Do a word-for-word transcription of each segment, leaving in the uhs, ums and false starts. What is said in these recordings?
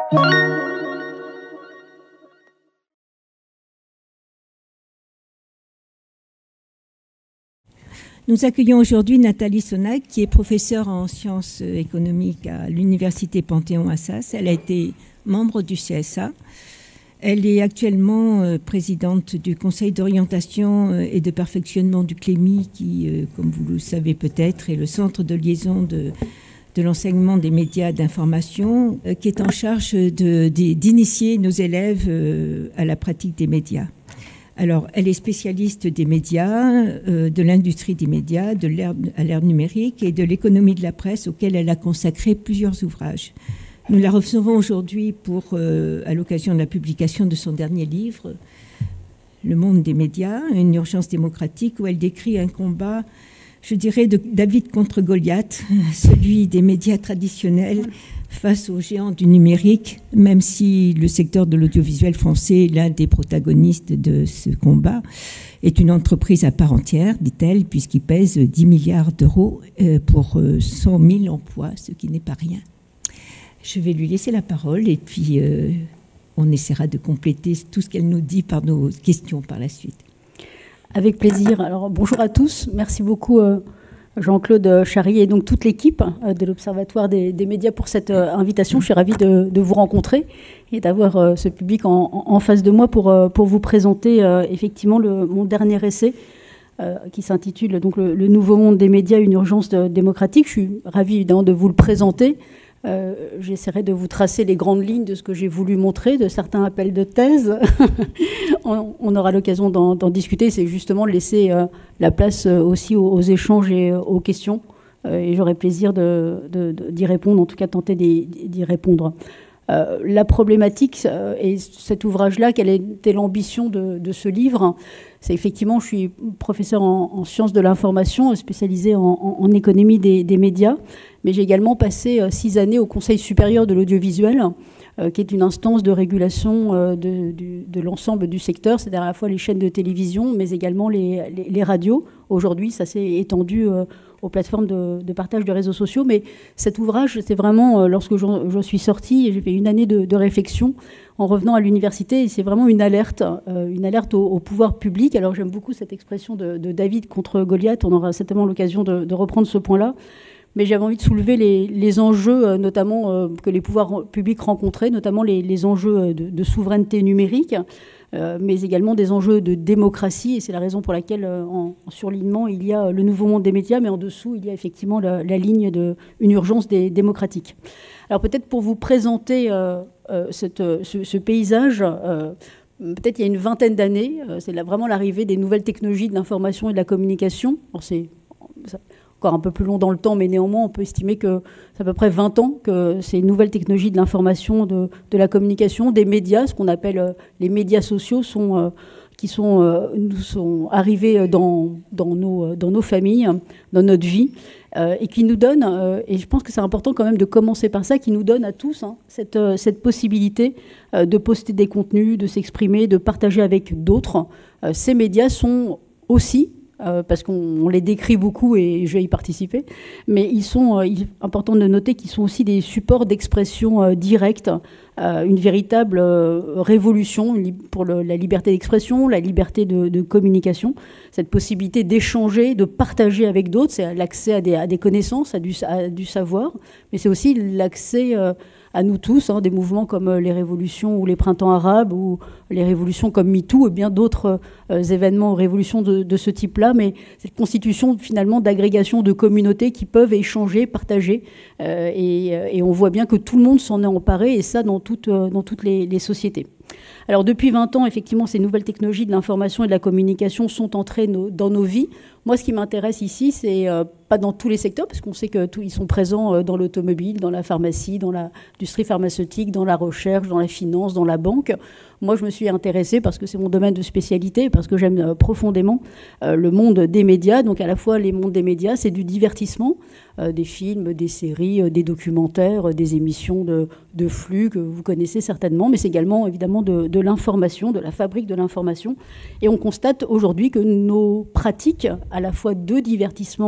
Nous accueillons aujourd'hui Nathalie Sonac, qui est professeure en sciences économiques à l'université Panthéon-Assas. Elle a été membre du C S A. Elle est actuellement euh, présidente du Conseil d'orientation euh, et de perfectionnement du Clémy, qui, euh, comme vous le savez peut-être, est le centre de liaison de, de l'enseignement des médias d'information, euh, qui est en charge de, de, d'initier nos élèves euh, à la pratique des médias. Alors, elle est spécialiste des médias, euh, de l'industrie des médias, de l'ère, à l'ère numérique et de l'économie de la presse, auquel elle a consacré plusieurs ouvrages. Nous la recevons aujourd'hui pour, euh, à l'occasion de la publication de son dernier livre, Le monde des médias, une urgence démocratique, où elle décrit un combat, je dirais, de David contre Goliath, celui des médias traditionnels face aux géants du numérique, même si le secteur de l'audiovisuel français, l'un des protagonistes de ce combat, est une entreprise à part entière, dit-elle, puisqu'il pèse dix milliards d'euros pour cent mille emplois, ce qui n'est pas rien. Je vais lui laisser la parole et puis euh, on essaiera de compléter tout ce qu'elle nous dit par nos questions par la suite. Avec plaisir. Alors bonjour à tous. Merci beaucoup euh, Jean-Claude Charrier et donc toute l'équipe euh, de l'Observatoire des, des médias pour cette euh, invitation. Je suis ravie de, de vous rencontrer et d'avoir euh, ce public en, en face de moi pour, euh, pour vous présenter euh, effectivement le, mon dernier essai euh, qui s'intitule donc le, le nouveau monde des médias, une urgence de, démocratique. Je suis ravie évidemment de vous le présenter. Euh, j'essaierai de vous tracer les grandes lignes de ce que j'ai voulu montrer, de certains appels de thèse. on, on aura l'occasion d'en, d'en discuter. C'est justement laisser euh, la place euh, aussi aux, aux échanges et euh, aux questions. Euh, et j'aurai plaisir de, de, de, d'y répondre, en tout cas tenter d'y, d'y répondre. Euh, la problématique, euh, et cet ouvrage-là, quelle était l'ambition de, de ce livre ? C'est effectivement, je suis professeur en, en sciences de l'information, spécialisée en, en, en économie des, des médias, mais j'ai également passé euh, six années au Conseil supérieur de l'audiovisuel, euh, qui est une instance de régulation euh, de, de, de l'ensemble du secteur, c'est-à-dire à la fois les chaînes de télévision, mais également les, les, les radios. Aujourd'hui, ça s'est étendu euh, aux plateformes de, de partage de réseaux sociaux, mais cet ouvrage, c'est vraiment, euh, lorsque je, je suis sortie, j'ai fait une année de, de réflexion en revenant à l'université, et c'est vraiment une alerte, euh, une alerte au, au pouvoir public. Alors j'aime beaucoup cette expression de, de David contre Goliath, on aura certainement l'occasion de, de reprendre ce point-là, mais j'avais envie de soulever les, les enjeux, euh, notamment euh, que les pouvoirs publics rencontraient, notamment les, les enjeux de, de souveraineté numérique, euh, mais également des enjeux de démocratie, et c'est la raison pour laquelle euh, en, en surlignement il y a le nouveau monde des médias, mais en dessous il y a effectivement la, la ligne de une urgence des, démocratique. Alors peut-être pour vous présenter euh, euh, cette, ce, ce paysage, euh, peut-être il y a une vingtaine d'années, euh, c'est là vraiment l'arrivée des nouvelles technologies de l'information et de la communication. Alors c'est encore un peu plus long dans le temps, mais néanmoins on peut estimer que c'est à peu près vingt ans que ces nouvelles technologies de l'information, de, de la communication, des médias, ce qu'on appelle euh, les médias sociaux, sont, euh, qui sont, euh, nous sont arrivés dans, dans, nos, dans nos familles, dans notre vie. Euh, et qui nous donne, euh, et je pense que c'est important quand même de commencer par ça, qui nous donne à tous hein, cette, euh, cette possibilité euh, de poster des contenus, de s'exprimer, de partager avec d'autres. Euh, ces médias sont aussi, euh, parce qu'on les décrit beaucoup et je vais y participer, mais ils sont, euh, il est important de noter qu'ils sont aussi des supports d'expression euh, directe, euh, une véritable euh, révolution pour le, la liberté d'expression, la liberté de, de communication, cette possibilité d'échanger, de partager avec d'autres, c'est l'accès à des, à des connaissances, à du, à du savoir, mais c'est aussi l'accès euh, à nous tous, hein, des mouvements comme les révolutions ou les printemps arabes ou les révolutions comme MeToo et bien d'autres euh, événements ou révolutions de, de ce type-là, mais cette constitution finalement d'agrégation de communautés qui peuvent échanger, partager, euh, et, et on voit bien que tout le monde s'en est emparé, et ça dans, toute, dans toutes les, les sociétés. Alors depuis vingt ans, effectivement, ces nouvelles technologies de l'information et de la communication sont entrées no, dans nos vies. Moi, ce qui m'intéresse ici, c'est euh, pas dans tous les secteurs, parce qu'on sait qu'ils sont présents euh, dans l'automobile, dans la pharmacie, dans l'industrie pharmaceutique, dans la recherche, dans la finance, dans la banque. Moi, je me suis intéressée parce que c'est mon domaine de spécialité, parce que j'aime euh, profondément euh, le monde des médias. Donc, à la fois, les mondes des médias, c'est du divertissement, euh, des films, des séries, euh, des documentaires, euh, des émissions de, de flux que vous connaissez certainement, mais c'est également, évidemment, de, de l'information, de la fabrique de l'information. Et on constate aujourd'hui que nos pratiques, à la fois de divertissement et information,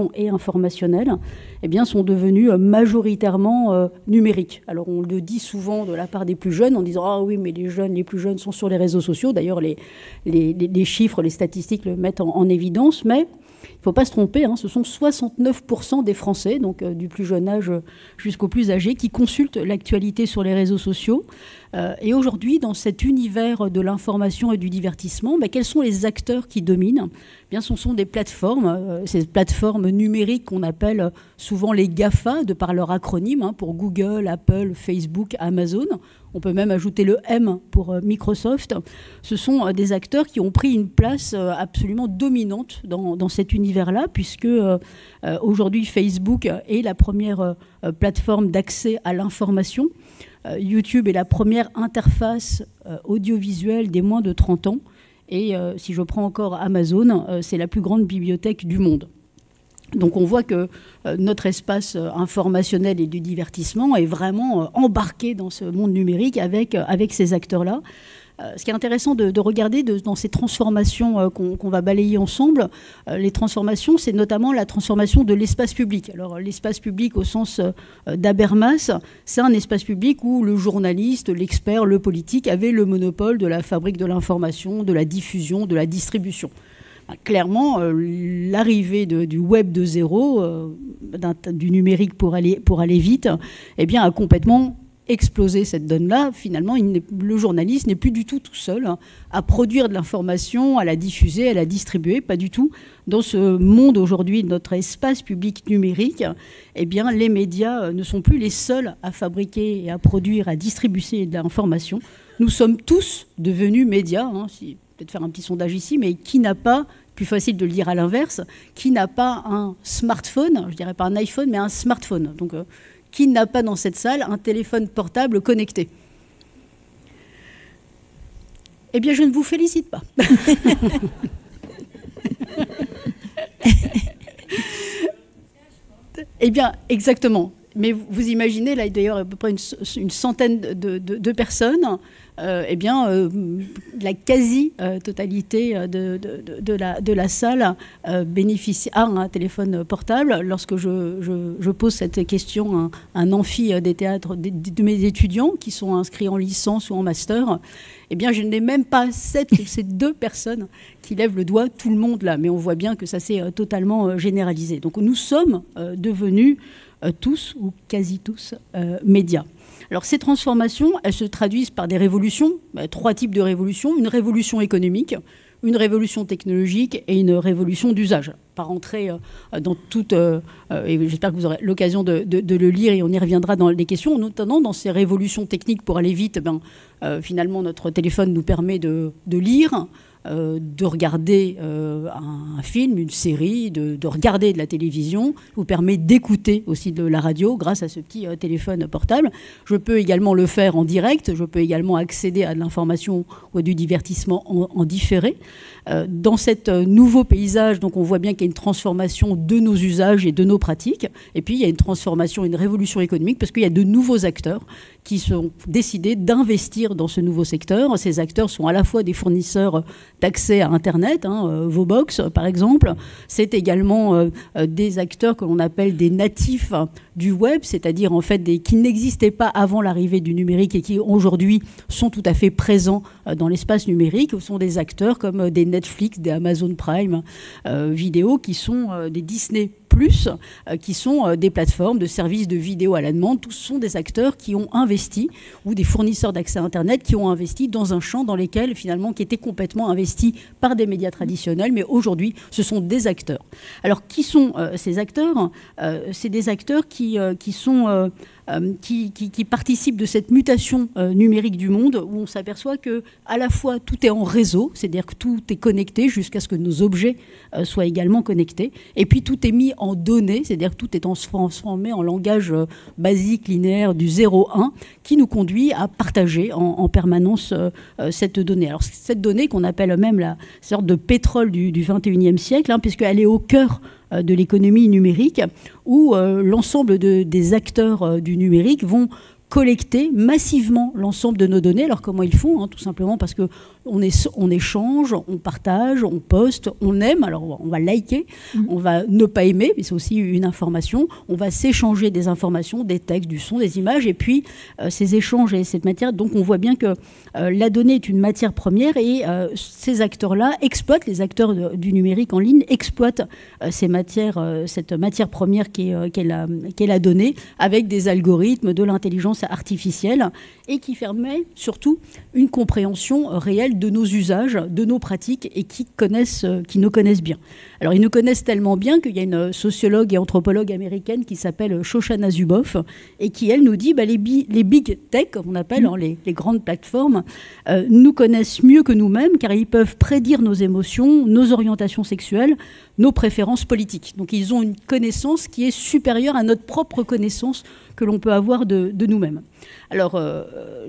informationnels, eh bien, sont devenus majoritairement euh, numériques. Alors on le dit souvent de la part des plus jeunes en disant « Ah oui, mais les jeunes, les plus jeunes sont sur les réseaux sociaux ». D'ailleurs, les, les, les chiffres, les statistiques le mettent en, en évidence, mais il ne faut pas se tromper, hein, ce sont soixante-neuf pour cent des Français, donc euh, du plus jeune âge jusqu'au plus âgé, qui consultent l'actualité sur les réseaux sociaux. Euh, et aujourd'hui, dans cet univers de l'information et du divertissement, bah, quels sont les acteurs qui dominent ? Eh bien, ce sont des plateformes, euh, ces plateformes numériques qu'on appelle souvent les GAFA, de par leur acronyme, hein, pour Google, Apple, Facebook, Amazon. On peut même ajouter le M pour euh, Microsoft. Ce sont euh, des acteurs qui ont pris une place euh, absolument dominante dans, dans cet univers-là, puisque euh, euh, aujourd'hui, Facebook est la première euh, plateforme d'accès à l'information. Euh, YouTube est la première interface euh, audiovisuelle des moins de trente ans. Et euh, si je prends encore Amazon, euh, c'est la plus grande bibliothèque du monde. Donc on voit que euh, notre espace euh, informationnel et du divertissement est vraiment euh, embarqué dans ce monde numérique avec, euh, avec ces acteurs-là. Euh, ce qui est intéressant de, de regarder de, dans ces transformations euh, qu'on qu'on va balayer ensemble, euh, les transformations, c'est notamment la transformation de l'espace public. Alors l'espace public au sens euh, d'Habermas, c'est un espace public où le journaliste, l'expert, le politique avait le monopole de la fabrique de l'information, de la diffusion, de la distribution. Clairement, euh, l'arrivée du web de zéro, euh, du numérique pour aller, pour aller vite, eh bien, a complètement explosé cette donne-là. Finalement, il le journaliste n'est plus du tout tout seul hein, à produire de l'information, à la diffuser, à la distribuer, pas du tout. Dans ce monde aujourd'hui, notre espace public numérique, eh bien, les médias ne sont plus les seuls à fabriquer et à produire, à distribuer de l'information. Nous sommes tous devenus médias, hein, si, peut-être faire un petit sondage ici, mais qui n'a pas, plus facile de le dire à l'inverse, qui n'a pas un smartphone, je dirais pas un iPhone, mais un smartphone. Donc, euh, qui n'a pas dans cette salle un téléphone portable connecté ? Eh bien, je ne vous félicite pas. Eh bien, exactement. Mais vous imaginez, là, d'ailleurs, à peu près une, une centaine de, de, de personnes, euh, eh bien, euh, la quasi-totalité de, de, de, la, de la salle euh, bénéficie à un téléphone portable. Lorsque je, je, je pose cette question à un, un amphi des théâtres de, de mes étudiants qui sont inscrits en licence ou en master, eh bien, je n'ai même pas sept, ces deux personnes qui lèvent le doigt, tout le monde là. Mais on voit bien que ça s'est euh, totalement euh, généralisé. Donc, nous sommes euh, devenus euh, tous, ou quasi tous, euh, médias. Alors, ces transformations, elles se traduisent par des révolutions, bah, trois types de révolutions. Une révolution économique, une révolution technologique et une révolution d'usage. Pas rentrer euh, dans toute... Euh, et j'espère que vous aurez l'occasion de, de, de le lire et on y reviendra dans les questions, notamment dans ces révolutions techniques pour aller vite. Ben, euh, finalement, notre téléphone nous permet de, de lire, euh, de regarder euh, un, un film, une série, de, de regarder de la télévision, vous permet d'écouter aussi de la radio grâce à ce petit euh, téléphone portable. Je peux également le faire en direct, je peux également accéder à de l'information ou à du divertissement en, en différé. Euh, dans cet euh, nouveau paysage, donc on voit bien qu'il y a une transformation de nos usages et de nos pratiques. Et puis il y a une transformation, une révolution économique parce qu'il y a de nouveaux acteurs qui sont décidés d'investir dans ce nouveau secteur. Ces acteurs sont à la fois des fournisseurs d'accès à Internet, hein, euh, Vobox par exemple. C'est également euh, des acteurs que l'on appelle des natifs du web, c'est-à-dire en fait des, qui n'existaient pas avant l'arrivée du numérique et qui aujourd'hui sont tout à fait présents euh, dans l'espace numérique. Ce sont des acteurs comme euh, des Netflix, des Amazon Prime euh, vidéo, qui sont euh, des Disney Plus, euh, qui sont euh, des plateformes de services de vidéo à la demande. Tous sont des acteurs qui ont investi, ou des fournisseurs d'accès à Internet qui ont investi dans un champ dans lequel, finalement, qui était complètement investi par des médias traditionnels, mais aujourd'hui, ce sont des acteurs. Alors, qui sont euh, ces acteurs ? euh, C'est des acteurs qui, euh, qui sont... Euh, Euh, qui, qui, qui participent de cette mutation euh, numérique du monde où on s'aperçoit que à la fois tout est en réseau, c'est-à-dire que tout est connecté jusqu'à ce que nos objets euh, soient également connectés, et puis tout est mis en données, c'est-à-dire que tout est transformé en langage euh, basique, linéaire du zéro un, qui nous conduit à partager en, en permanence euh, euh, cette donnée. Alors cette donnée qu'on appelle même la sorte de pétrole du, du vingt et unième siècle, hein, puisqu'elle est au cœur de l'économie numérique, où euh, l'ensemble de, des acteurs euh, du numérique vont collecter massivement l'ensemble de nos données. Alors comment ils font, hein, tout simplement parce que on, est, on échange, on partage, on poste, on aime, alors on va liker, mmh. on va ne pas aimer, mais c'est aussi une information, on va s'échanger des informations, des textes, du son, des images, et puis euh, ces échanges et cette matière, donc on voit bien que euh, la donnée est une matière première et euh, ces acteurs-là exploitent, les acteurs de, du numérique en ligne exploitent euh, ces matières, euh, cette matière première qui est, euh, qu'est la, qu'est la donnée, avec des algorithmes, de l'intelligence artificielle, et qui permet surtout une compréhension réelle de nos usages, de nos pratiques, et qui, connaissent, qui nous connaissent bien. Alors, ils nous connaissent tellement bien qu'il y a une sociologue et anthropologue américaine qui s'appelle Shoshana Zuboff, et qui, elle, nous dit bah, les, bi les big tech, comme on appelle, hein, les, les grandes plateformes, euh, nous connaissent mieux que nous-mêmes, car ils peuvent prédire nos émotions, nos orientations sexuelles, nos préférences politiques. Donc, ils ont une connaissance qui est supérieure à notre propre connaissance que l'on peut avoir de, de nous-mêmes. Alors, euh,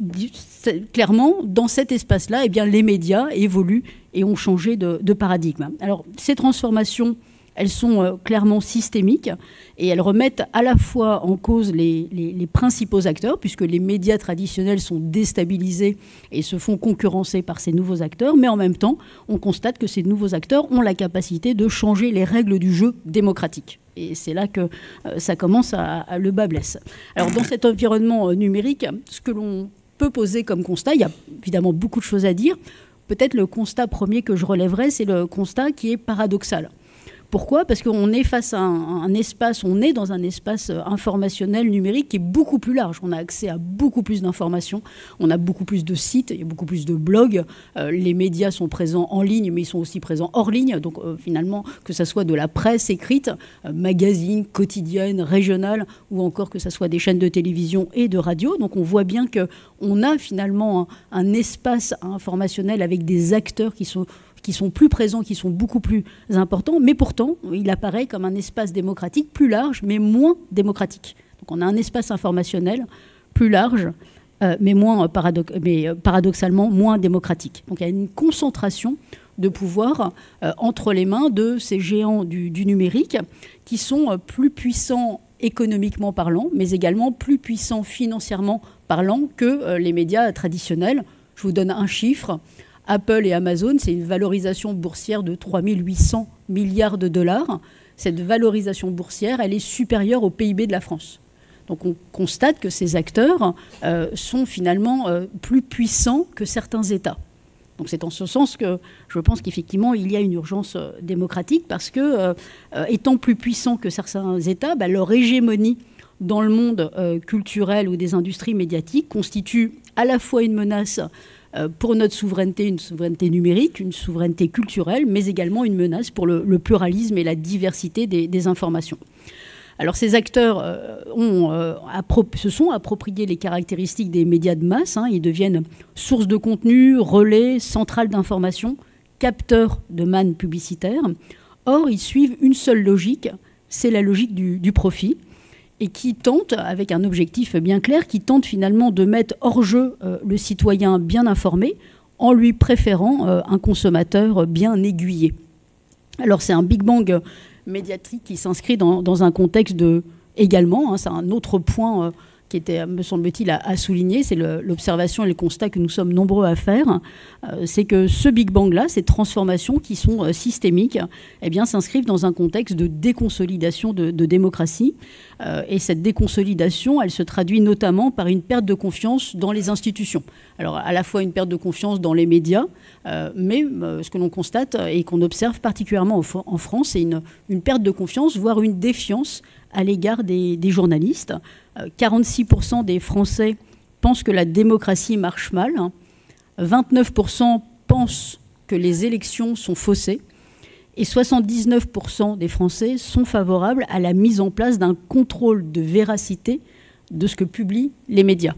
clairement, dans cet espace-là, eh bien, les médias évoluent et ont changé de, de paradigme. Alors, ces transformations, elles sont euh, clairement systémiques et elles remettent à la fois en cause les, les, les principaux acteurs, puisque les médias traditionnels sont déstabilisés et se font concurrencer par ces nouveaux acteurs, mais en même temps, on constate que ces nouveaux acteurs ont la capacité de changer les règles du jeu démocratique. Et c'est là que euh, ça commence à, à le bas blesse. Alors, dans cet environnement euh, numérique, ce que l'on peut poser comme constat, il y a évidemment beaucoup de choses à dire. Peut-être le constat premier que je relèverais, c'est le constat qui est paradoxal. Pourquoi ? Parce qu'on est face à un, un espace, on est dans un espace informationnel numérique qui est beaucoup plus large. On a accès à beaucoup plus d'informations, on a beaucoup plus de sites, il y a beaucoup plus de blogs. Euh, les médias sont présents en ligne, mais ils sont aussi présents hors ligne. Donc euh, finalement, que ce soit de la presse écrite, euh, magazine, quotidienne, régionale, ou encore que ce soit des chaînes de télévision et de radio. Donc on voit bien qu'on a finalement un, un espace informationnel avec des acteurs qui sont qui sont plus présents, qui sont beaucoup plus importants, mais pourtant, il apparaît comme un espace démocratique plus large, mais moins démocratique. Donc on a un espace informationnel plus large, euh, mais, moins paradox mais euh, paradoxalement moins démocratique. Donc il y a une concentration de pouvoir euh, entre les mains de ces géants du, du numérique qui sont euh, plus puissants économiquement parlant, mais également plus puissants financièrement parlant que euh, les médias traditionnels. Je vous donne un chiffre. Apple et Amazon, c'est une valorisation boursière de trois mille huit cents milliards de dollars. Cette valorisation boursière, elle est supérieure au P I B de la France. Donc on constate que ces acteurs euh, sont finalement euh, plus puissants que certains États. Donc c'est en ce sens que je pense qu'effectivement, il y a une urgence euh, démocratique parce que, euh, euh, étant plus puissants que certains États, bah, leur hégémonie dans le monde euh, culturel ou des industries médiatiques constitue à la fois une menace pour notre souveraineté, une souveraineté numérique, une souveraineté culturelle, mais également une menace pour le, le pluralisme et la diversité des, des informations. Alors ces acteurs euh, ont, euh, se sont appropriés les caractéristiques des médias de masse, hein, ils deviennent source de contenu, relais, centrale d'information, capteurs de manne publicitaire. Or, ils suivent une seule logique, c'est la logique du, du profit, et qui tente, avec un objectif bien clair, qui tente finalement de mettre hors jeu euh, le citoyen bien informé en lui préférant euh, un consommateur bien aiguillé. Alors c'est un Big Bang médiatique qui s'inscrit dans, dans un contexte de, également, hein, c'est un autre point euh, qui était, me semble-t-il, à, à souligner, c'est l'observation et le constat que nous sommes nombreux à faire, euh, c'est que ce Big Bang-là, ces transformations qui sont euh, systémiques, eh bien, s'inscrivent dans un contexte de déconsolidation de, de démocratie. Euh, et cette déconsolidation, elle se traduit notamment par une perte de confiance dans les institutions. Alors, à la fois une perte de confiance dans les médias, euh, mais euh, ce que l'on constate et qu'on observe particulièrement au, en France, c'est une, une perte de confiance, voire une défiance à l'égard des, des journalistes. Euh, quarante-six pour cent des Français pensent que la démocratie marche mal. vingt-neuf pour cent pensent que les élections sont faussées. Et soixante-dix-neuf pour cent des Français sont favorables à la mise en place d'un contrôle de véracité de ce que publient les médias.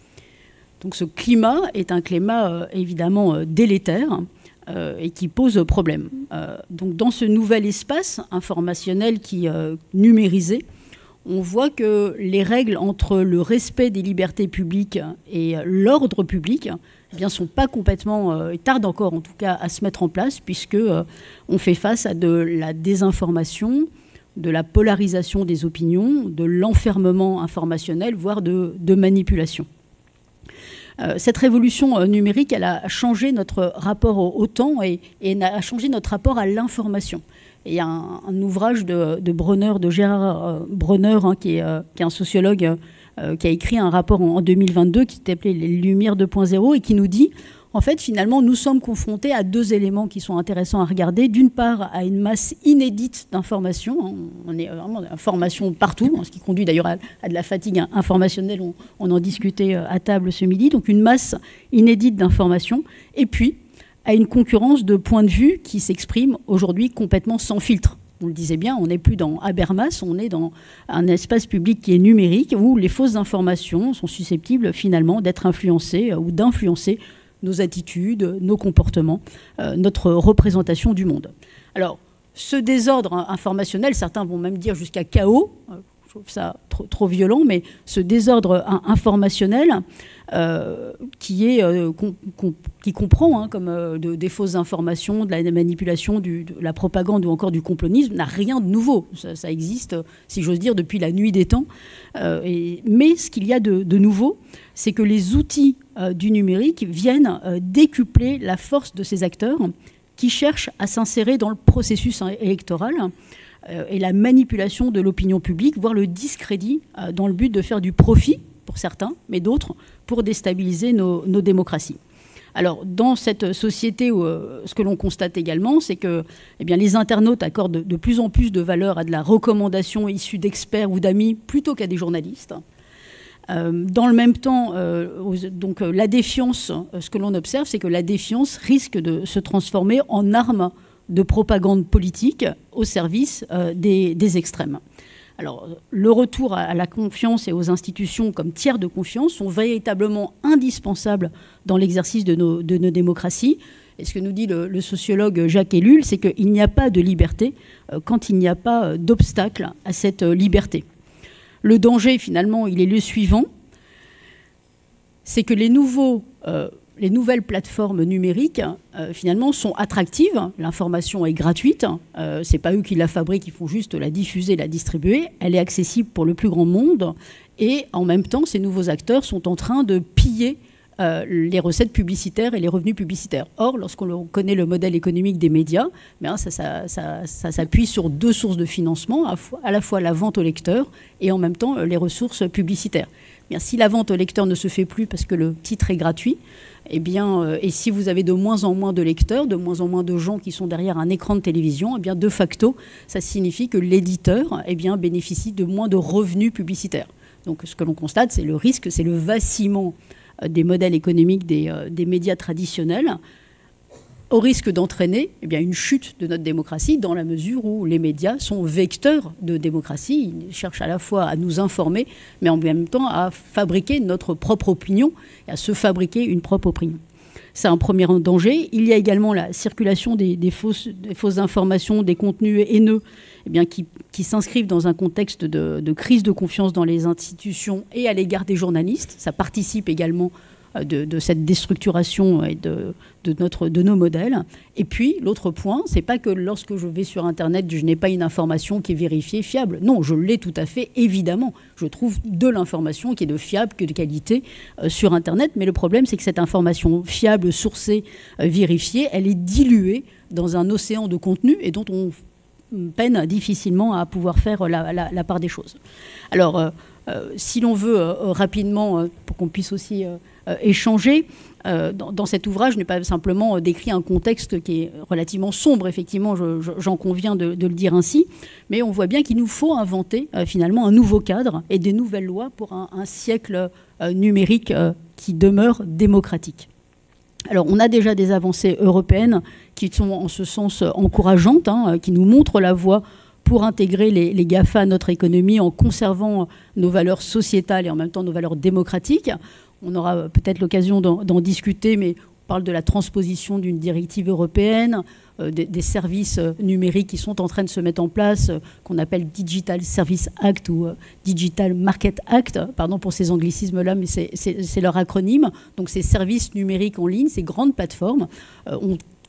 Donc ce climat est un climat euh, évidemment euh, délétère euh, et qui pose problème. Euh, donc dans ce nouvel espace informationnel qui est euh, numérisé, on voit que les règles entre le respect des libertés publiques et l'ordre public eh bien, sont pas complètement, euh, tardent encore en tout cas à se mettre en place, puisque euh, on fait face à de la désinformation, de la polarisation des opinions, de l'enfermement informationnel, voire de, de manipulation. Euh, cette révolution euh, numérique, elle a changé notre rapport au, au temps et, et a changé notre rapport à l'information. Et il y a un, un ouvrage de, de Bronner, de Gérard euh, Bronner, hein, qui, est, euh, qui est un sociologue euh, qui a écrit un rapport en, en deux mille vingt-deux qui s'appelait « Les Lumières deux point zéro » et qui nous dit, en fait, finalement, nous sommes confrontés à deux éléments qui sont intéressants à regarder. D'une part, à une masse inédite d'informations. Hein, on est vraiment d'informations partout, ce qui conduit d'ailleurs à, à de la fatigue informationnelle. On, on en discutait à table ce midi. Donc une masse inédite d'informations. Et puis, à une concurrence de points de vue qui s'exprime aujourd'hui complètement sans filtre. On le disait bien, on n'est plus dans Habermas, on est dans un espace public qui est numérique, où les fausses informations sont susceptibles finalement d'être influencées ou d'influencer nos attitudes, nos comportements, euh, notre représentation du monde. Alors, ce désordre informationnel, certains vont même dire jusqu'à chaos, euh, je trouve ça trop, trop violent, mais ce désordre informationnel euh, qui, est, euh, com, com, qui comprend hein, comme euh, de, des fausses informations, de la manipulation, du, de la propagande ou encore du complotisme, n'a rien de nouveau. Ça, ça existe, si j'ose dire, depuis la nuit des temps. Euh, et, mais ce qu'il y a de, de nouveau, c'est que les outils euh, du numérique viennent euh, décupler la force de ces acteurs qui cherchent à s'insérer dans le processus électoral euh, et la manipulation de l'opinion publique, voire le discrédit euh, dans le but de faire du profit, pour certains, mais d'autres, pour déstabiliser nos, nos démocraties. Alors, dans cette société, où, euh, ce que l'on constate également, c'est que eh bien, les internautes accordent de, de plus en plus de valeur à de la recommandation issue d'experts ou d'amis plutôt qu'à des journalistes. Euh, dans le même temps, euh, donc, euh, la défiance, euh, ce que l'on observe, c'est que la défiance risque de se transformer en arme de propagande politique au service euh, des, des extrêmes. Alors, le retour à la confiance et aux institutions comme tiers de confiance sont véritablement indispensables dans l'exercice de nos, de nos démocraties. Et ce que nous dit le, le sociologue Jacques Ellul, c'est qu'il n'y a pas de liberté euh, quand il n'y a pas d'obstacle à cette euh, liberté. Le danger, finalement, il est le suivant, c'est que les, nouveaux, euh, les nouvelles plateformes numériques, euh, finalement, sont attractives. L'information est gratuite. Euh, ce n'est pas eux qui la fabriquent, ils font juste la diffuser, la distribuer. Elle est accessible pour le plus grand monde. Et en même temps, ces nouveaux acteurs sont en train de piller Euh, les recettes publicitaires et les revenus publicitaires. Or, lorsqu'on connaît le modèle économique des médias, bien, ça, ça, ça, ça s'appuie sur deux sources de financement, à, à la fois la vente au lecteur et en même temps les ressources publicitaires. Bien, si la vente au lecteur ne se fait plus parce que le titre est gratuit, eh bien, euh, et si vous avez de moins en moins de lecteurs, de moins en moins de gens qui sont derrière un écran de télévision, eh bien, de facto, ça signifie que l'éditeur eh bien, bénéficie de moins de revenus publicitaires. Donc, ce que l'on constate, c'est le risque, c'est le vacillement des modèles économiques des, euh, des médias traditionnels, au risque d'entraîner eh bien, une chute de notre démocratie dans la mesure où les médias sont vecteurs de démocratie. Ils cherchent à la fois à nous informer, mais en même temps à fabriquer notre propre opinion et à se fabriquer une propre opinion. C'est un premier danger. Il y a également la circulation des, des, fausses, des fausses informations, des contenus haineux eh bien, qui, qui s'inscrivent dans un contexte de, de crise de confiance dans les institutions et à l'égard des journalistes. Ça participe également de, de cette déstructuration et de, de, notre, de nos modèles. Et puis, l'autre point, c'est pas que lorsque je vais sur Internet, je n'ai pas une information qui est vérifiée, fiable. Non, je l'ai tout à fait, évidemment. Je trouve de l'information qui est de fiable, que de qualité euh, sur Internet. Mais le problème, c'est que cette information fiable, sourcée, euh, vérifiée, elle est diluée dans un océan de contenu et dont on peine difficilement à pouvoir faire la, la, la part des choses. Alors, euh, euh, si l'on veut euh, rapidement, euh, pour qu'on puisse aussi euh, euh, échanger, euh, dans, dans cet ouvrage, je n'ai pas simplement euh, décrit un contexte qui est relativement sombre, effectivement, je, je, j'en conviens de, de le dire ainsi, mais on voit bien qu'il nous faut inventer euh, finalement un nouveau cadre et des nouvelles lois pour un, un siècle euh, numérique euh, qui demeure démocratique. Alors, on a déjà des avancées européennes qui sont en ce sens encourageantes, hein, qui nous montrent la voie pour intégrer les, les GAFA à notre économie en conservant nos valeurs sociétales et en même temps nos valeurs démocratiques. On aura peut-être l'occasion d'en, d'en discuter, mais on parle de la transposition d'une directive européenne, euh, des, des services numériques qui sont en train de se mettre en place, euh, qu'on appelle Digital Service Act ou euh, Digital Market Act, pardon pour ces anglicismes-là, mais c'est, c'est, c'est leur acronyme. Donc ces services numériques en ligne, ces grandes plateformes, euh, ont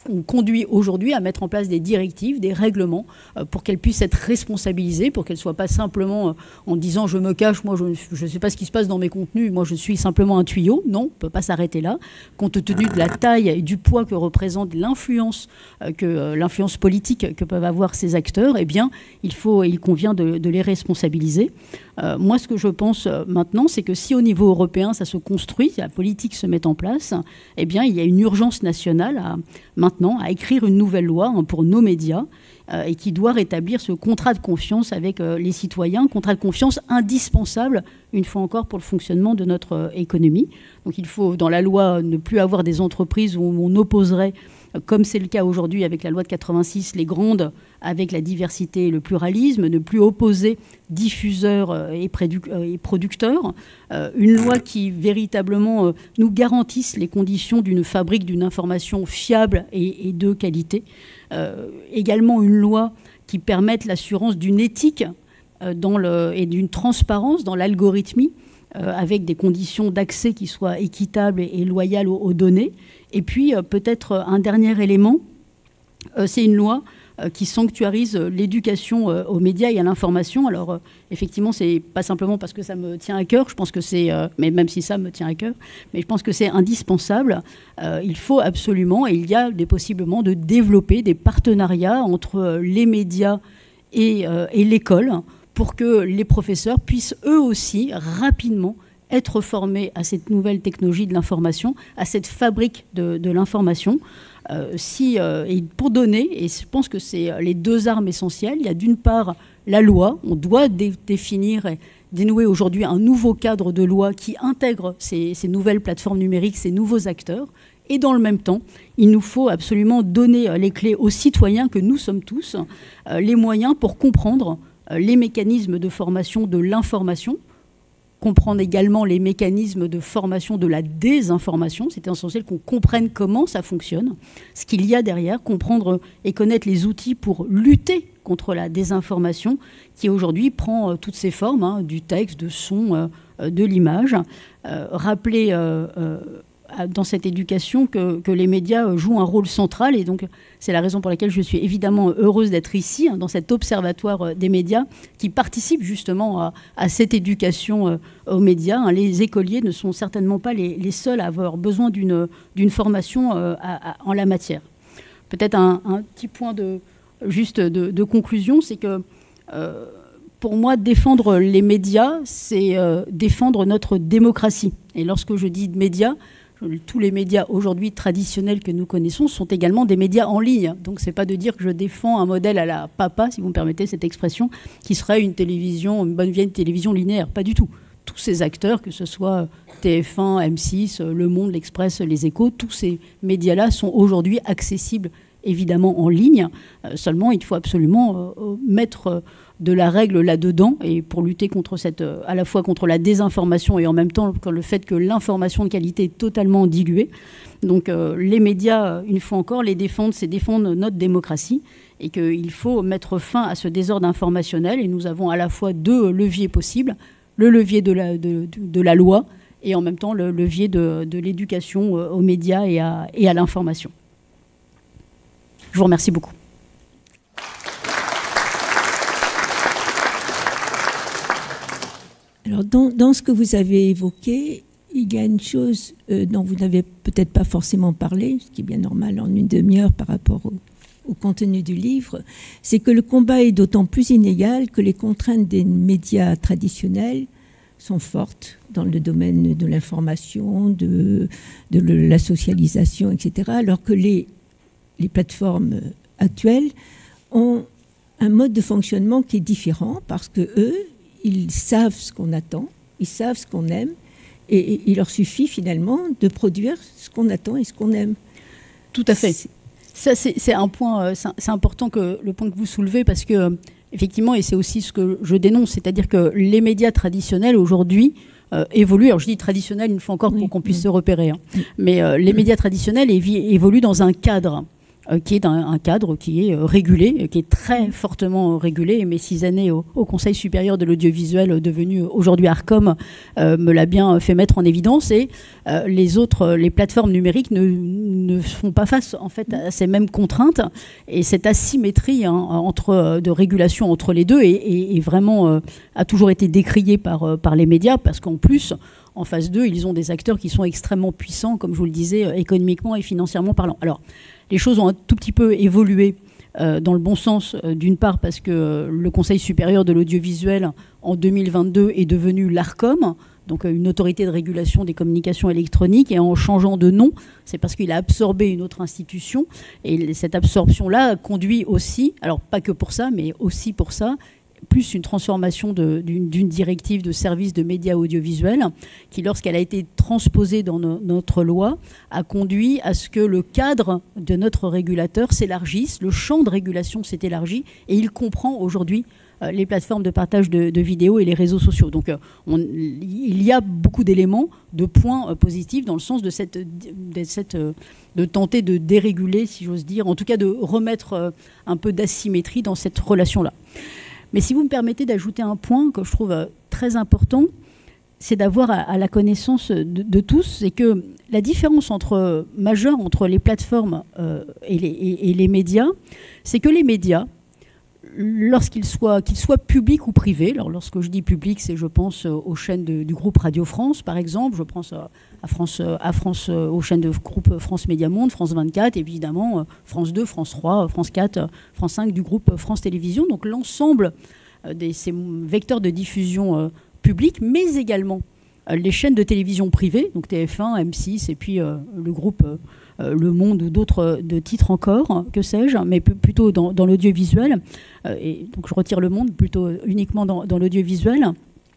on conduit aujourd'hui à mettre en place des directives, des règlements, euh, pour qu'elles puissent être responsabilisées, pour qu'elles ne soient pas simplement euh, en disant je me cache, moi je ne sais pas ce qui se passe dans mes contenus, moi je suis simplement un tuyau. Non, on ne peut pas s'arrêter là. Compte tenu de la taille et du poids que représente l'influence, euh, que euh, l'influence politique que peuvent avoir ces acteurs, eh bien, il faut, il convient de, de les responsabiliser. Euh, moi, ce que je pense euh, maintenant, c'est que si au niveau européen, ça se construit, la politique se met en place, eh bien, il y a une urgence nationale à, maintenant à écrire une nouvelle loi hein, pour nos médias euh, et qui doit rétablir ce contrat de confiance avec euh, les citoyens, contrat de confiance indispensable, une fois encore, pour le fonctionnement de notre euh, économie. Donc, il faut, dans la loi, ne plus avoir des entreprises où on opposerait, comme c'est le cas aujourd'hui avec la loi de quatre-vingt-six, les grandes avec la diversité et le pluralisme, ne plus opposer diffuseurs et, et producteurs. Euh, une loi qui véritablement euh, nous garantisse les conditions d'une fabrique d'une information fiable et, et de qualité. Euh, également une loi qui permette l'assurance d'une éthique euh, dans le, et d'une transparence dans l'algorithmie, euh, avec des conditions d'accès qui soient équitables et, et loyales aux, aux données. Et puis, euh, peut-être un dernier élément, euh, c'est une loi euh, qui sanctuarise l'éducation euh, aux médias et à l'information. Alors, euh, effectivement, c'est pas simplement parce que ça me tient à cœur, je pense que c'est, euh, mais même si ça me tient à cœur, mais je pense que c'est indispensable. Euh, il faut absolument, et il y a des possiblement de développer des partenariats entre euh, les médias et, euh, et l'école pour que les professeurs puissent eux aussi rapidement être formés à cette nouvelle technologie de l'information, à cette fabrique de, de l'information. Euh, si, euh, et pour donner, et je pense que c'est les deux armes essentielles, il y a d'une part la loi, on doit dé définir et dénouer aujourd'hui un nouveau cadre de loi qui intègre ces, ces nouvelles plateformes numériques, ces nouveaux acteurs, et dans le même temps, il nous faut absolument donner les clés aux citoyens que nous sommes tous, euh, les moyens pour comprendre euh, les mécanismes de formation de l'information, comprendre également les mécanismes de formation de la désinformation. C'est essentiel qu'on comprenne comment ça fonctionne, ce qu'il y a derrière, comprendre et connaître les outils pour lutter contre la désinformation qui aujourd'hui prend euh, toutes ses formes, hein, du texte, de son, euh, de l'image. Euh, rappeler euh, euh, dans cette éducation que, que les médias jouent un rôle central, et donc c'est la raison pour laquelle je suis évidemment heureuse d'être ici, hein, dans cet observatoire des médias qui participe justement à, à cette éducation euh, aux médias. Hein. Les écoliers ne sont certainement pas les, les seuls à avoir besoin d'une d'une formation euh, à, à, en la matière. Peut-être un, un petit point de, juste de, de conclusion, c'est que euh, pour moi, défendre les médias, c'est euh, défendre notre démocratie. Et lorsque je dis médias, tous les médias aujourd'hui traditionnels que nous connaissons sont également des médias en ligne. Donc ce n'est pas de dire que je défends un modèle à la papa, si vous me permettez cette expression, qui serait une télévision, une bonne vieille télévision linéaire. Pas du tout. Tous ces acteurs, que ce soit T F un, M six, Le Monde, L'Express, Les Échos, tous ces médias-là sont aujourd'hui accessibles évidemment en ligne. Euh, seulement, il faut absolument euh, mettre euh, de la règle là-dedans, et pour lutter contre cette, euh, à la fois contre la désinformation et en même temps le fait que l'information de qualité est totalement diluée. Donc euh, les médias, une fois encore, les défendre, c'est défendre notre démocratie, et qu'il faut mettre fin à ce désordre informationnel. Et nous avons à la fois deux leviers possibles, le levier de la, de, de, de la loi et en même temps le levier de, de l'éducation aux médias et à, et à l'information. Je vous remercie beaucoup. Alors, dans, dans ce que vous avez évoqué, il y a une chose euh, dont vous n'avez peut-être pas forcément parlé, ce qui est bien normal en une demi-heure par rapport au, au contenu du livre, c'est que le combat est d'autant plus inégal que les contraintes des médias traditionnels sont fortes dans le domaine de l'information, de, de la socialisation, et cetera, alors que les les plateformes actuelles ont un mode de fonctionnement qui est différent parce que eux, ils savent ce qu'on attend, ils savent ce qu'on aime, et, et il leur suffit finalement de produire ce qu'on attend et ce qu'on aime. Tout à fait. Ça, c'est un point, c'est important que le point que vous soulevez, parce que effectivement, et c'est aussi ce que je dénonce, c'est-à-dire que les médias traditionnels aujourd'hui Euh, évoluent. Alors je dis traditionnel une fois encore pour oui, qu'on puisse oui. se repérer. Hein. Oui. Mais euh, les médias traditionnels évoluent dans un cadre euh, qui est un, un cadre qui est euh, régulé, qui est très fortement régulé. Et mes six années au, au Conseil supérieur de l'audiovisuel, devenu aujourd'hui Arcom, euh, me l'a bien fait mettre en évidence. Et euh, les autres, les plateformes numériques ne, ne font pas face en fait à ces mêmes contraintes. Et cette asymétrie hein, entre, de régulation entre les deux est, est, est vraiment euh, a toujours été décriée par, euh, par les médias, parce qu'en plus, en phase deux, ils ont des acteurs qui sont extrêmement puissants, comme je vous le disais, euh, économiquement et financièrement parlant. Alors, les choses ont un tout petit peu évolué euh, dans le bon sens, euh, d'une part parce que euh, le Conseil supérieur de l'audiovisuel, en deux mille vingt-deux, est devenu l'Arcom, donc euh, une autorité de régulation des communications électroniques, et en changeant de nom, c'est parce qu'il a absorbé une autre institution, et cette absorption-là conduit aussi, alors pas que pour ça, mais aussi pour ça, plus une transformation d'une d'une directive de services de médias audiovisuels qui, lorsqu'elle a été transposée dans no, notre loi, a conduit à ce que le cadre de notre régulateur s'élargisse, le champ de régulation s'est élargi, et il comprend aujourd'hui euh, les plateformes de partage de, de vidéos et les réseaux sociaux. Donc euh, on, il y a beaucoup d'éléments, de points euh, positifs dans le sens de, cette, de, cette, euh, de tenter de déréguler, si j'ose dire, en tout cas de remettre euh, un peu d'asymétrie dans cette relation-là. Mais si vous me permettez d'ajouter un point que je trouve très important, c'est d'avoir à la connaissance de, de tous, c'est que la différence entre, majeure entre les plateformes euh, et, les, et, et les médias, c'est que les médias, lorsqu'ils soient, qu'ils soient publics ou privés, alors lorsque je dis public, c'est je pense aux chaînes de, du groupe Radio France, par exemple, je pense à, à France, à France, aux chaînes de groupe France Média Monde, France vingt-quatre, et évidemment France deux, France trois, France quatre, France cinq du groupe France Télévisions, donc l'ensemble de ces vecteurs de diffusion euh, publics, mais également euh, les chaînes de télévision privées, donc T F un, M six, et puis euh, le groupe euh, Le Monde ou d'autres de titres encore, que sais-je, mais plutôt dans, dans l'audiovisuel, euh, et donc je retire Le Monde, plutôt uniquement dans, dans l'audiovisuel,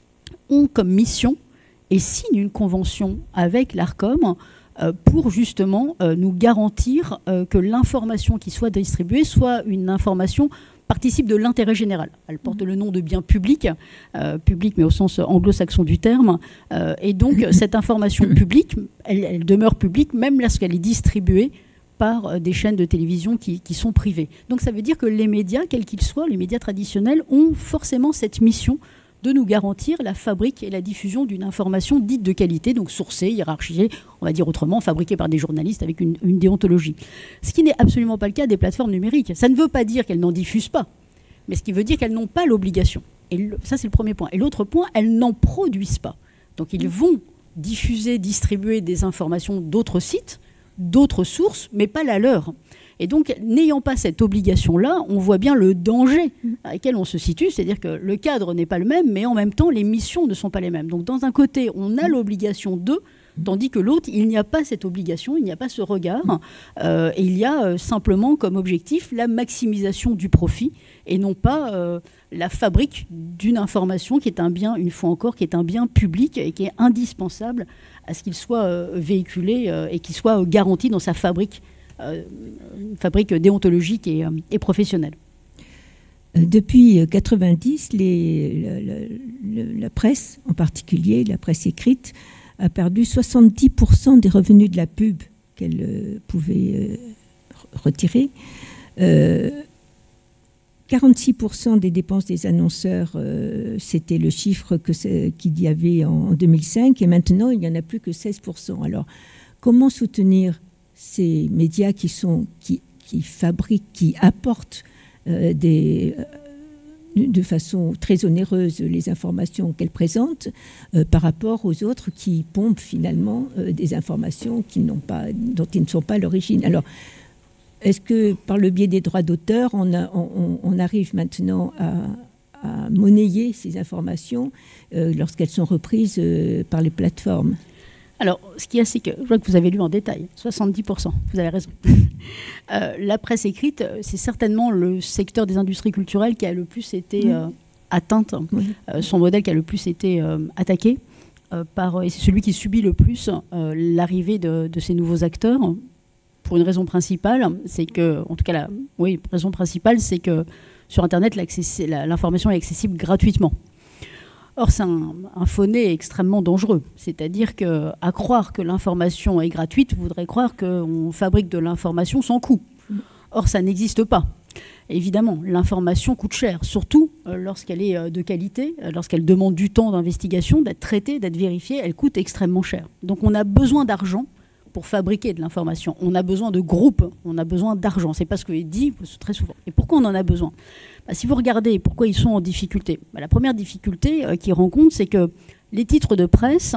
ont comme mission et signent une convention avec l'Arcom euh, pour justement euh, nous garantir euh, que l'information qui soit distribuée soit une information participe de l'intérêt général. Elle porte le nom de bien public, euh, public mais au sens anglo-saxon du terme, euh, et donc cette information publique, elle, elle demeure publique même lorsqu'elle est distribuée par des chaînes de télévision qui, qui sont privées. Donc ça veut dire que les médias, quels qu'ils soient, les médias traditionnels, ont forcément cette mission de nous garantir la fabrique et la diffusion d'une information dite de qualité, donc sourcée, hiérarchisée, on va dire autrement, fabriquée par des journalistes avec une, une déontologie. Ce qui n'est absolument pas le cas des plateformes numériques. Ça ne veut pas dire qu'elles n'en diffusent pas, mais ce qui veut dire qu'elles n'ont pas l'obligation. Et le, ça, c'est le premier point. Et l'autre point, elles n'en produisent pas. Donc ils vont diffuser, distribuer des informations d'autres sites, d'autres sources, mais pas la leur. Et donc, n'ayant pas cette obligation-là, on voit bien le danger à lequel on se situe, c'est-à-dire que le cadre n'est pas le même, mais en même temps, les missions ne sont pas les mêmes. Donc, dans un côté, on a l'obligation de, tandis que l'autre, il n'y a pas cette obligation, il n'y a pas ce regard, euh, et il y a euh, simplement comme objectif la maximisation du profit, et non pas euh, la fabrique d'une information qui est un bien, une fois encore, qui est un bien public et qui est indispensable à ce qu'il soit euh, véhiculé euh, et qu'il soit euh, garanti dans sa fabrique. Euh, une fabrique déontologique et, euh, et professionnelle. Depuis mille neuf cent quatre-vingt-dix, les, la, la, la presse, en particulier la presse écrite, a perdu soixante-dix pour cent des revenus de la pub qu'elle euh, pouvait euh, retirer. Euh, quarante-six pour cent des dépenses des annonceurs, euh, c'était le chiffre qu'il y avait en, en deux mille cinq, et maintenant il n'y en a plus que seize pour cent. Alors, comment soutenir ces médias qui, sont, qui, qui fabriquent, qui apportent euh, des, euh, de façon très onéreuse les informations qu'elles présentent euh, par rapport aux autres qui pompent finalement euh, des informations qui n'ont pas, dont ils ne sont pas l'origine. Alors, est-ce que par le biais des droits d'auteur, on, on, on arrive maintenant à, à monnayer ces informations euh, lorsqu'elles sont reprises euh, par les plateformes ? Alors, ce qu'il y a, c'est que, je vois que vous avez lu en détail, soixante-dix pour cent, vous avez raison. euh, la presse écrite, c'est certainement le secteur des industries culturelles qui a le plus été euh, atteinte, oui. euh, son modèle qui a le plus été euh, attaqué, euh, par, et c'est celui qui subit le plus euh, l'arrivée de, de ces nouveaux acteurs, pour une raison principale, c'est que, en tout cas, la oui, raison principale, c'est que sur Internet, l'information est accessible gratuitement. Or, c'est un, un faux-nez extrêmement dangereux. C'est-à-dire qu'à croire que l'information est gratuite voudrait croire qu'on fabrique de l'information sans coût. Or, ça n'existe pas. Évidemment, l'information coûte cher, surtout euh, lorsqu'elle est euh, de qualité, euh, lorsqu'elle demande du temps d'investigation, d'être traitée, d'être vérifiée, elle coûte extrêmement cher. Donc on a besoin d'argent pour fabriquer de l'information. On a besoin de groupes, on a besoin d'argent. C'est pas ce que est dit très souvent. Et pourquoi on en a besoin ? Bah, si vous regardez pourquoi ils sont en difficulté, bah, la première difficulté euh, qu'ils rencontrent, c'est que les titres de presse,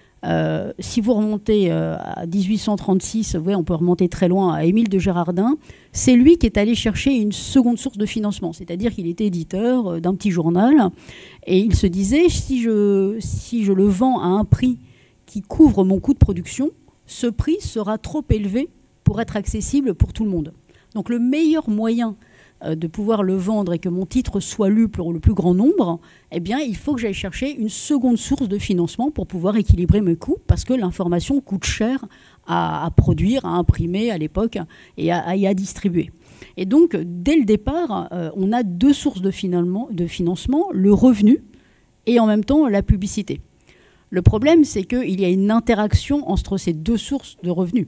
euh, si vous remontez euh, à dix-huit cent trente-six, ouais, on peut remonter très loin à Émile de Girardin, c'est lui qui est allé chercher une seconde source de financement, c'est-à-dire qu'il était éditeur euh, d'un petit journal, et il se disait, si je, si je le vends à un prix qui couvre mon coût de production, ce prix sera trop élevé pour être accessible pour tout le monde. Donc le meilleur moyen de pouvoir le vendre et que mon titre soit lu pour le plus grand nombre, eh bien, il faut que j'aille chercher une seconde source de financement pour pouvoir équilibrer mes coûts, parce que l'information coûte cher à, à produire, à imprimer à l'époque et à, à, à distribuer. Et donc, dès le départ, euh, on a deux sources de, finalement, de financement, le revenu et en même temps la publicité. Le problème, c'est qu'il y a une interaction entre ces deux sources de revenus.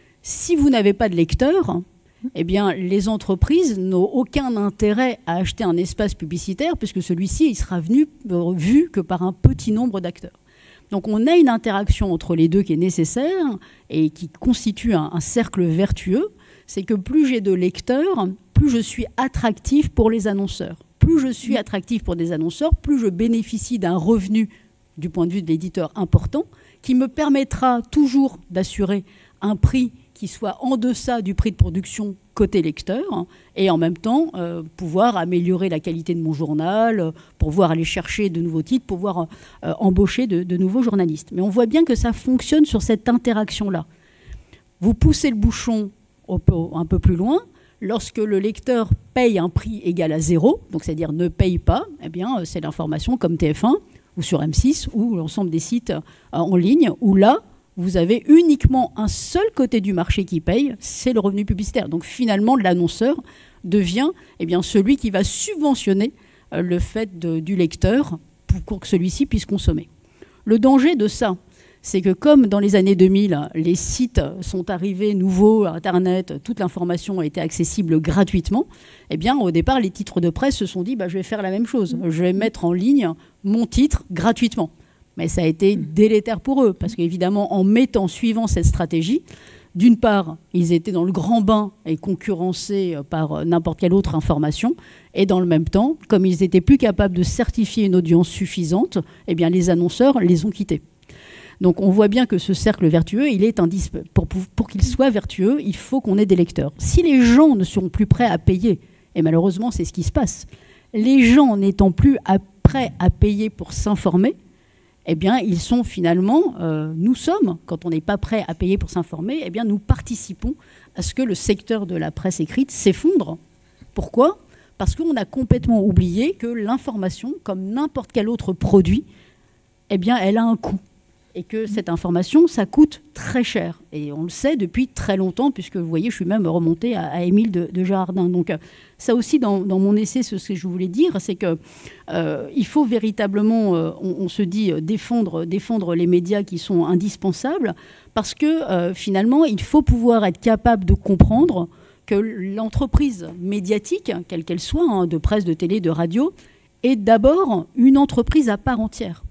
Si vous n'avez pas de lecteurs, eh bien, les entreprises n'ont aucun intérêt à acheter un espace publicitaire puisque celui-ci il sera venu, euh, vu que par un petit nombre d'acteurs. Donc on a une interaction entre les deux qui est nécessaire et qui constitue un, un cercle vertueux. C'est que plus j'ai de lecteurs, plus je suis attractif pour les annonceurs. Plus je suis attractif pour des annonceurs, plus je bénéficie d'un revenu du point de vue de l'éditeur important qui me permettra toujours d'assurer un prix qui soit en deçà du prix de production côté lecteur, hein, et en même temps euh, pouvoir améliorer la qualité de mon journal, euh, pouvoir aller chercher de nouveaux titres, pouvoir euh, embaucher de, de nouveaux journalistes. Mais on voit bien que ça fonctionne sur cette interaction-là. Vous poussez le bouchon au, au, un peu plus loin, lorsque le lecteur paye un prix égal à zéro, donc c'est-à-dire ne paye pas, eh bien c'est l'information comme T F un ou sur M six ou l'ensemble des sites euh, en ligne, où là, vous avez uniquement un seul côté du marché qui paye, c'est le revenu publicitaire. Donc finalement, l'annonceur devient eh bien, celui qui va subventionner euh, le fait de, du lecteur pour que celui-ci puisse consommer. Le danger de ça, c'est que comme dans les années deux mille, les sites sont arrivés nouveaux, Internet, toute l'information a été accessible gratuitement, eh bien au départ, les titres de presse se sont dit bah, « je vais faire la même chose, je vais mettre en ligne mon titre gratuitement ». Mais ça a été délétère pour eux, parce qu'évidemment, en mettant, suivant cette stratégie, d'une part, ils étaient dans le grand bain et concurrencés par n'importe quelle autre information, et dans le même temps, comme ils n'étaient plus capables de certifier une audience suffisante, eh bien, les annonceurs les ont quittés. Donc on voit bien que ce cercle vertueux, il est indispensable. Pour, pour, pour qu'il soit vertueux, il faut qu'on ait des lecteurs. Si les gens ne seront plus prêts à payer, et malheureusement c'est ce qui se passe, les gens n'étant plus à, prêts à payer pour s'informer, eh bien, ils sont finalement, euh, nous sommes, quand on n'est pas prêt à payer pour s'informer, eh bien, nous participons à ce que le secteur de la presse écrite s'effondre. Pourquoi ? Parce qu'on a complètement oublié que l'information, comme n'importe quel autre produit, eh bien, elle a un coût. Et que cette information, ça coûte très cher. Et on le sait depuis très longtemps, puisque vous voyez, je suis même remontée à, à Émile de, de Girardin. Donc ça aussi, dans, dans mon essai, ce que je voulais dire, c'est qu'il euh, faut véritablement, euh, on, on se dit, défendre, défendre les médias qui sont indispensables, parce que euh, finalement, il faut pouvoir être capable de comprendre que l'entreprise médiatique, quelle qu'elle soit, hein, de presse, de télé, de radio, est d'abord une entreprise à part entière.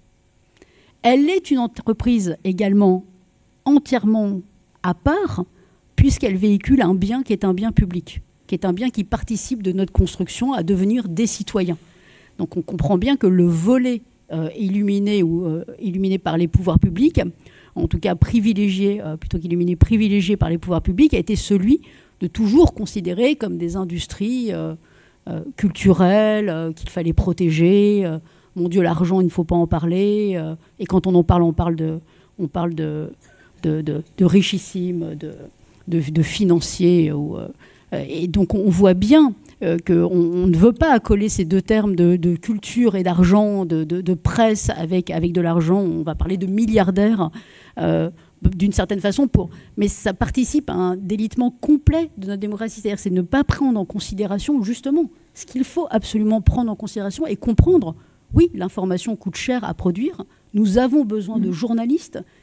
Elle est une entreprise également entièrement à part, puisqu'elle véhicule un bien qui est un bien public, qui est un bien qui participe de notre construction à devenir des citoyens. Donc on comprend bien que le volet euh, illuminé ou euh, illuminé par les pouvoirs publics, en tout cas privilégié, euh, plutôt qu'illuminé, privilégié par les pouvoirs publics, a été celui de toujours considérer comme des industries euh, euh, culturelles euh, qu'il fallait protéger. Euh, Mon Dieu, l'argent, il ne faut pas en parler. Euh, et quand on en parle, on parle de, on parle de, de, de, de richissimes, de, de, de financiers. Ou, euh, et donc, on voit bien euh, qu'on on ne veut pas accoler ces deux termes de, de culture et d'argent, de, de, de presse avec, avec de l'argent. On va parler de milliardaires, euh, d'une certaine façon. Pour, mais ça participe à un délitement complet de notre démocratie. C'est-à-dire c'est ne pas prendre en considération, justement, ce qu'il faut absolument prendre en considération et comprendre. Oui, l'information coûte cher à produire. Nous avons besoin de journalistes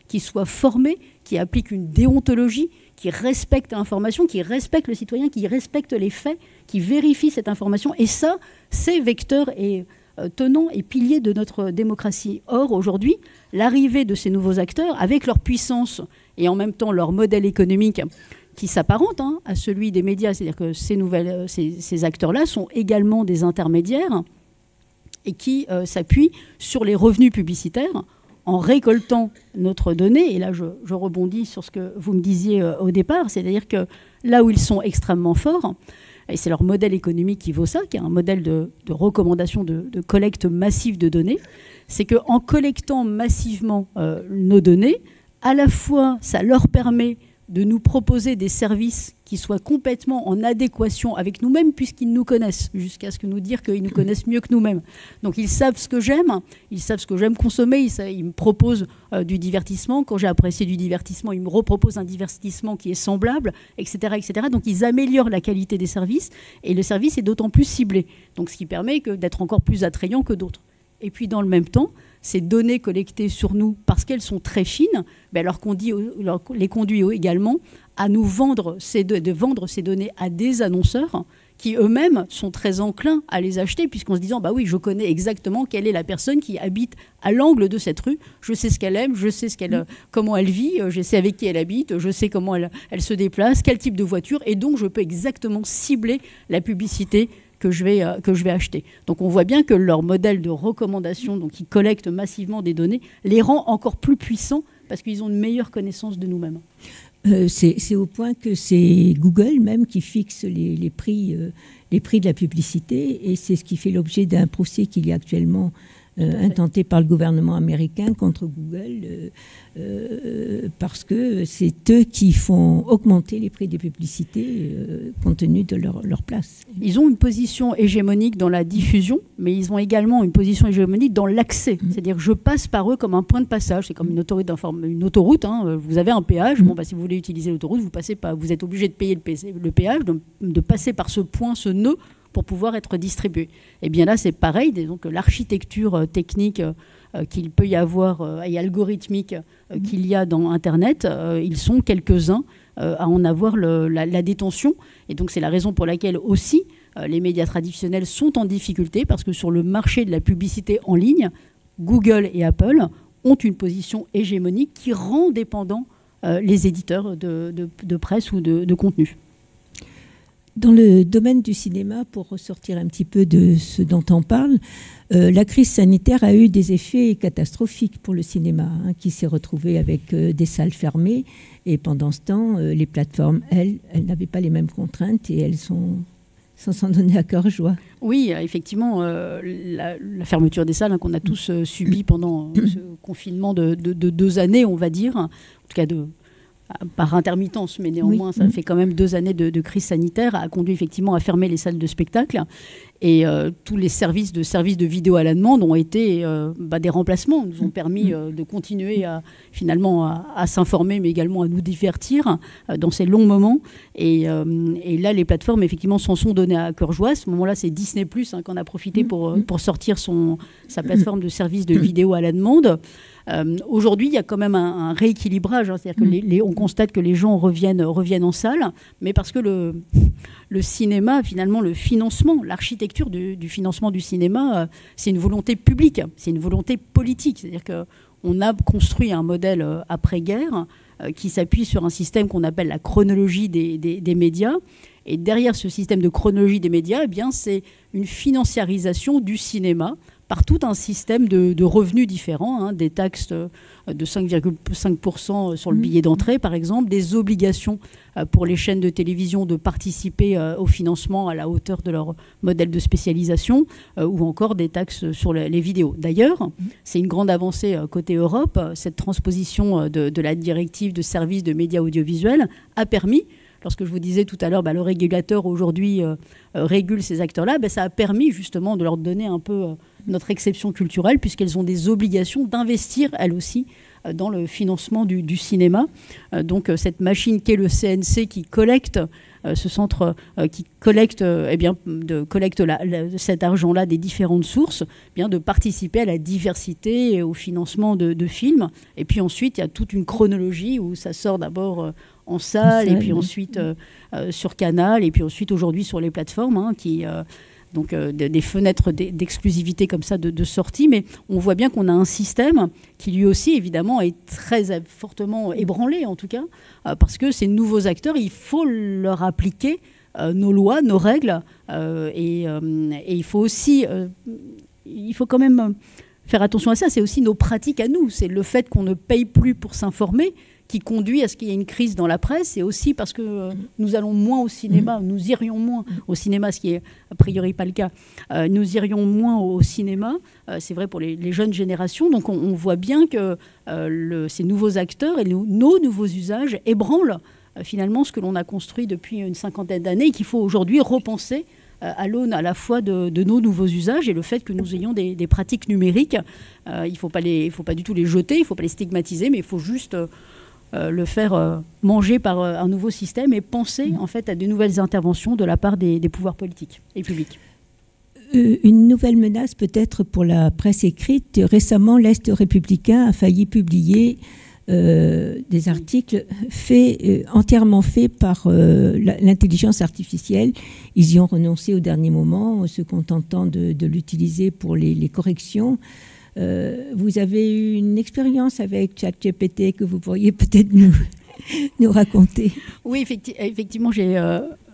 qui soit formé, qui applique une déontologie, qui respecte l'information, qui respecte le citoyen, qui respecte les faits, qui vérifie cette information. Et ça, c'est vecteur et euh, tenant et pilier de notre démocratie. Or, aujourd'hui, l'arrivée de ces nouveaux acteurs, avec leur puissance et en même temps leur modèle économique qui s'apparente hein, à celui des médias, c'est-à-dire que ces, nouvelles, ces, ces acteurs-là sont également des intermédiaires et qui euh, s'appuient sur les revenus publicitaires en récoltant notre donnée. Et là, je, je rebondis sur ce que vous me disiez euh, au départ, c'est-à-dire que là où ils sont extrêmement forts, et c'est leur modèle économique qui vaut ça, qui est un modèle de, de recommandation de, de collecte massive de données, c'est qu'en collectant massivement euh, nos données, à la fois, ça leur permet de nous proposer des services qui soient complètement en adéquation avec nous-mêmes, puisqu'ils nous connaissent, jusqu'à ce que nous dire qu'ils nous connaissent mieux que nous-mêmes. Donc ils savent ce que j'aime, ils savent ce que j'aime consommer, ils, savent, ils me proposent euh, du divertissement. Quand j'ai apprécié du divertissement, ils me reproposent un divertissement qui est semblable, et cetera, et cetera. Donc ils améliorent la qualité des services, et le service est d'autant plus ciblé. Donc ce qui permet que, d'être encore plus attrayant que d'autres. Et puis dans le même temps, ces données collectées sur nous, parce qu'elles sont très fines, ben leur conduit, leur, les conduit également à nous vendre ces, de vendre ces données à des annonceurs qui eux-mêmes sont très enclins à les acheter, puisqu'en se disant, bah oui, je connais exactement quelle est la personne qui habite à l'angle de cette rue, je sais ce qu'elle aime, je sais ce qu'elle, comment elle vit, je sais avec qui elle habite, je sais comment elle, elle se déplace, quel type de voiture, et donc je peux exactement cibler la publicité que je vais, euh, que je vais acheter. Donc on voit bien que leur modèle de recommandation, donc qui collecte massivement des données, les rend encore plus puissants parce qu'ils ont une meilleure connaissance de nous-mêmes. Euh, c'est au point que c'est Google même qui fixe les, les, prix, euh, les prix de la publicité, et c'est ce qui fait l'objet d'un procès qu'il y a actuellement euh, intenté par le gouvernement américain contre Google, euh, euh, parce que c'est eux qui font augmenter les prix des publicités euh, compte tenu de leur, leur place. Ils ont une position hégémonique dans la diffusion, mais ils ont également une position hégémonique dans l'accès. Mmh. C'est-à-dire que je passe par eux comme un point de passage. C'est comme une autoroute, une autoroute hein. Vous avez un péage. Mmh. Bon, bah, si vous voulez utiliser l'autoroute, vous passez pas. Vous êtes obligé de payer le, le péage, de, de passer par ce point, ce nœud, pour pouvoir être distribué. Et bien là, c'est pareil. Donc l'architecture euh, technique euh, qu'il peut y avoir euh, et algorithmique euh, qu'il y a dans Internet, euh, ils sont quelques-uns euh, à en avoir le, la, la détention. Et donc c'est la raison pour laquelle aussi euh, les médias traditionnels sont en difficulté, parce que sur le marché de la publicité en ligne, Google et Apple ont une position hégémonique qui rend dépendants euh, les éditeurs de, de, de presse ou de, de contenu. Dans le domaine du cinéma, pour ressortir un petit peu de ce dont on parle, euh, la crise sanitaire a eu des effets catastrophiques pour le cinéma, hein, qui s'est retrouvé avec euh, des salles fermées. Et pendant ce temps, euh, les plateformes, elles, elles n'avaient pas les mêmes contraintes et elles sont sans s'en donner à cœur joie. Oui, effectivement, euh, la, la fermeture des salles hein, qu'on a tous euh, subie pendant euh, ce confinement de, de, de deux années, on va dire, en tout cas de... par intermittence, mais néanmoins, oui. Ça fait quand même deux années de, de crise sanitaire, a conduit effectivement à fermer les salles de spectacle. Et euh, tous les services de, services de vidéo à la demande ont été euh, bah, des remplacements, nous ont permis euh, de continuer à, finalement à, à s'informer, mais également à nous divertir euh, dans ces longs moments. Et, euh, et là, les plateformes, effectivement, s'en sont données à cœur joie. À ce moment-là, c'est Disney plus, hein, qu'on a profité pour, pour sortir son, sa plateforme de services de vidéo à la demande. Euh, Aujourd'hui, il y a quand même un, un rééquilibrage. Hein, c'est-à-dire que les, les, on constate que les gens reviennent, reviennent en salle, mais parce que le, le cinéma, finalement, le financement, l'architecture du, du financement du cinéma, euh, c'est une volonté publique, c'est une volonté politique. C'est-à-dire qu'on a construit un modèle euh, après-guerre euh, qui s'appuie sur un système qu'on appelle la chronologie des, des, des médias. Et derrière ce système de chronologie des médias, eh bien, c'est une financiarisation du cinéma par tout un système de, de revenus différents, hein, des taxes de cinq virgule cinq pour cent sur le billet d'entrée, par exemple, des obligations pour les chaînes de télévision de participer au financement à la hauteur de leur modèle de spécialisation, ou encore des taxes sur les, les vidéos. D'ailleurs, c'est une grande avancée côté Europe. Cette transposition de, de la directive de services de médias audiovisuels a permis, lorsque je vous disais tout à l'heure, bah, le régulateur aujourd'hui euh, euh, régule ces acteurs-là, bah, ça a permis justement de leur donner un peu euh, notre exception culturelle, puisqu'elles ont des obligations d'investir, elles aussi, euh, dans le financement du, du cinéma. Euh, donc euh, cette machine qu'est le C N C qui collecte euh, ce centre euh, qui collecte, euh, eh bien, de, collecte la, la, cet argent-là des différentes sources, eh bien, de participer à la diversité et au financement de, de films. Et puis ensuite, il y a toute une chronologie où ça sort d'abord euh, en salle, et puis ensuite euh, euh, sur Canal, et puis ensuite aujourd'hui sur les plateformes, hein, qui... Euh, donc euh, des, des fenêtres d'exclusivité comme ça de, de sortie, mais on voit bien qu'on a un système qui lui aussi évidemment est très euh, fortement ébranlé en tout cas, euh, parce que ces nouveaux acteurs, il faut leur appliquer euh, nos lois, nos règles, euh, et, euh, et il faut aussi, euh, il faut quand même faire attention à ça, c'est aussi nos pratiques à nous, c'est le fait qu'on ne paye plus pour s'informer qui conduit à ce qu'il y ait une crise dans la presse, et aussi parce que euh, nous allons moins au cinéma, nous irions moins au cinéma, ce qui est a priori pas le cas, euh, nous irions moins au cinéma, euh, c'est vrai pour les, les jeunes générations, donc on, on voit bien que euh, le, ces nouveaux acteurs et nos, nos nouveaux usages ébranlent euh, finalement ce que l'on a construit depuis une cinquantaine d'années, et qu'il faut aujourd'hui repenser euh, à l'aune à la fois de, de nos nouveaux usages et le fait que nous ayons des, des pratiques numériques. Euh, il ne faut pas les, il faut pas du tout les jeter, il ne faut pas les stigmatiser, mais il faut juste... Euh, Euh, le faire euh, manger par euh, un nouveau système et penser en fait à de nouvelles interventions de la part des, des pouvoirs politiques et publics. Euh, une nouvelle menace peut-être pour la presse écrite. Récemment, l'Est républicain a failli publier euh, des articles faits, euh, entièrement faits par euh, l'intelligence artificielle. Ils y ont renoncé au dernier moment, se contentant de, de l'utiliser pour les, les corrections. Euh, vous avez eu une expérience avec ChatGPT que vous pourriez peut-être nous, nous raconter. Oui, effecti effectivement, j'ai euh,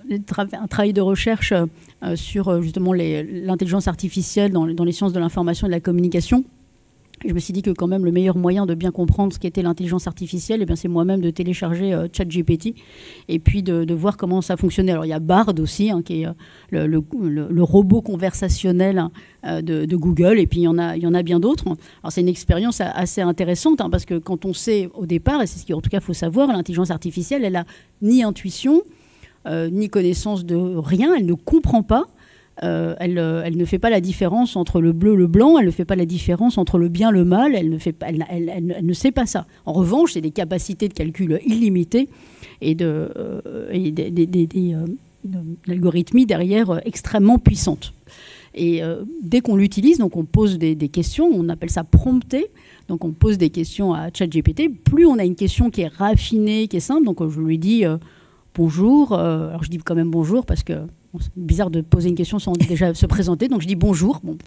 un travail de recherche euh, sur justement l'intelligence artificielle dans, dans les sciences de l'information et de la communication. Et je me suis dit que quand même le meilleur moyen de bien comprendre ce qu'était l'intelligence artificielle, eh bien c'est moi-même de télécharger euh, ChatGPT et puis de, de voir comment ça fonctionnait. Alors il y a Bard aussi, hein, qui est euh, le, le, le, le robot conversationnel euh, de, de Google, et puis il y en a, il y en a bien d'autres. Alors c'est une expérience assez intéressante, hein, parce que quand on sait au départ, et c'est ce qu'en tout cas il faut savoir, l'intelligence artificielle, elle n'a ni intuition, euh, ni connaissance de rien, elle ne comprend pas. Euh, elle, euh, elle ne fait pas la différence entre le bleu et le blanc, elle ne fait pas la différence entre le bien et le mal, elle ne, fait pas, elle, elle, elle, elle ne sait pas ça. En revanche, c'est des capacités de calcul illimitées et de, euh, et des, des, des, des euh, algorithmies derrière euh, extrêmement puissantes. Et euh, dès qu'on l'utilise, donc on pose des, des questions, on appelle ça prompter, donc on pose des questions à ChatGPT, plus on a une question qui est raffinée, qui est simple, donc je lui dis euh, bonjour, euh, alors je dis quand même bonjour parce que c'est bizarre de poser une question sans déjà se présenter, donc je dis bonjour. Bon.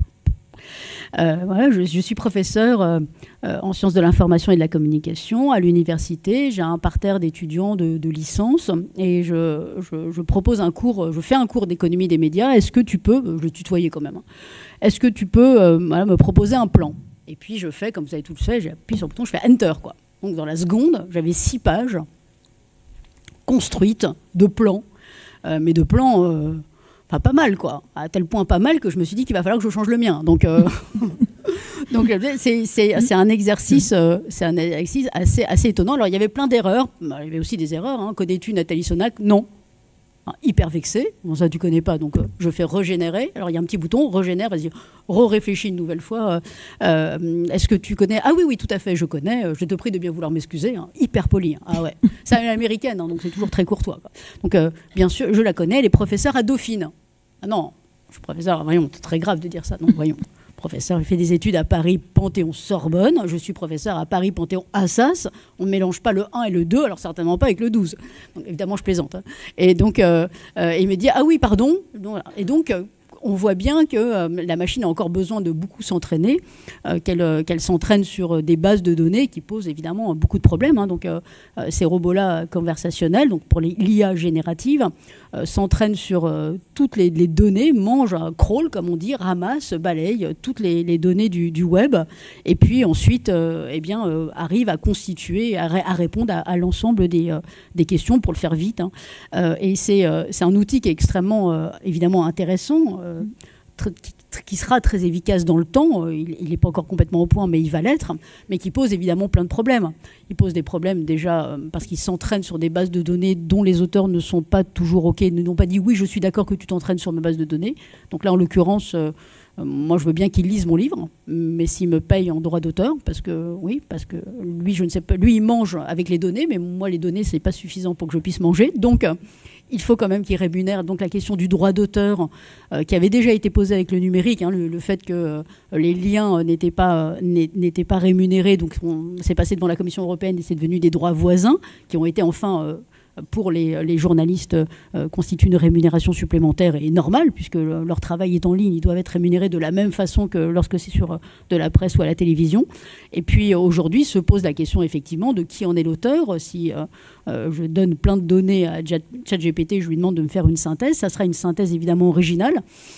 Euh, voilà, je, je suis professeur euh, en sciences de l'information et de la communication à l'université. J'ai un parterre d'étudiants de, de licence et je, je, je propose un cours, je fais un cours d'économie des médias. Est-ce que tu peux, je le tutoyais quand même, hein, est-ce que tu peux euh, voilà, me proposer un plan? Et puis je fais, comme vous avez tout fait, j'appuie sur le bouton, je fais Enter, quoi. Donc dans la seconde, j'avais six pages construites de plans. Euh, mais de plans, euh, enfin, pas mal, quoi. À tel point pas mal que je me suis dit qu'il va falloir que je change le mien. Donc, euh, donc c'est un exercice, euh, c'est un exercice assez, assez étonnant. Alors, il y avait plein d'erreurs. Il y avait aussi des erreurs. Hein. Connais-tu Nathalie Sonac? Non. Hein, hyper vexé. Bon, ça, tu connais pas. Donc, euh, je fais régénérer. Alors, il y a un petit bouton, régénère. Vas-y, re-réfléchis une nouvelle fois. Euh, Est-ce que tu connais? Ah oui, oui, tout à fait, je connais. Je te prie de bien vouloir m'excuser. Hein. Hyper poli. Hein. Ah ouais. C'est une américaine, hein, donc c'est toujours très courtois, quoi. Donc, euh, bien sûr, je la connais. Elle est professeure à Dauphine. Ah non, je suis professeur. Voyons, c'est très grave de dire ça. Non, voyons. Professeur, il fait des études à Paris Panthéon-Sorbonne. Je suis professeur à Paris Panthéon-Assas. On ne mélange pas le un et le deux, alors certainement pas avec le douze. Donc, évidemment, je plaisante. Hein. Et donc, euh, euh, il me dit, ah oui, pardon. Et donc, euh, on voit bien que euh, la machine a encore besoin de beaucoup s'entraîner, euh, qu'elle euh, qu'elle s'entraîne sur des bases de données qui posent évidemment beaucoup de problèmes. Hein. Donc, euh, euh, ces robots-là conversationnels, donc pour l'I A générative, euh, s'entraînent sur euh, toutes les, les données, mangent, euh, crawl, comme on dit, ramassent, balayent euh, toutes les, les données du, du web, et puis ensuite euh, eh bien, euh, arrivent à constituer, à, à répondre à, à l'ensemble des, euh, des questions pour le faire vite. Hein. Euh, et c'est euh, un outil qui est extrêmement, euh, évidemment, intéressant, euh, qui, qui sera très efficace dans le temps. Il n'est pas encore complètement au point, mais il va l'être, mais qui pose évidemment plein de problèmes. Il pose des problèmes déjà euh, parce qu'il s'entraîne sur des bases de données dont les auteurs ne sont pas toujours OK, ne n'ont pas dit oui, je suis d'accord que tu t'entraînes sur ma base de données. Donc là, en l'occurrence, euh, Euh, moi, je veux bien qu'il lise mon livre, mais s'il me paye en droit d'auteur, parce que oui, parce que lui, je ne sais pas, lui, il mange avec les données, mais moi, les données, c'est pas suffisant pour que je puisse manger. Donc, euh, il faut quand même qu'il rémunère. Donc, la question du droit d'auteur, euh, qui avait déjà été posée avec le numérique, hein, le, le fait que euh, les liens n'étaient pas, euh, n'étaient pas rémunérés, donc on s'est passé devant la Commission européenne et c'est devenu des droits voisins qui ont été enfin euh, pour les, les journalistes euh, constituent une rémunération supplémentaire et normale, puisque le, leur travail est en ligne, ils doivent être rémunérés de la même façon que lorsque c'est sur euh, de la presse ou à la télévision. Et puis euh, aujourd'hui se pose la question effectivement de qui en est l'auteur. Si euh, euh, je donne plein de données à ChatGPT, je lui demande de me faire une synthèse, ça sera une synthèse évidemment originale.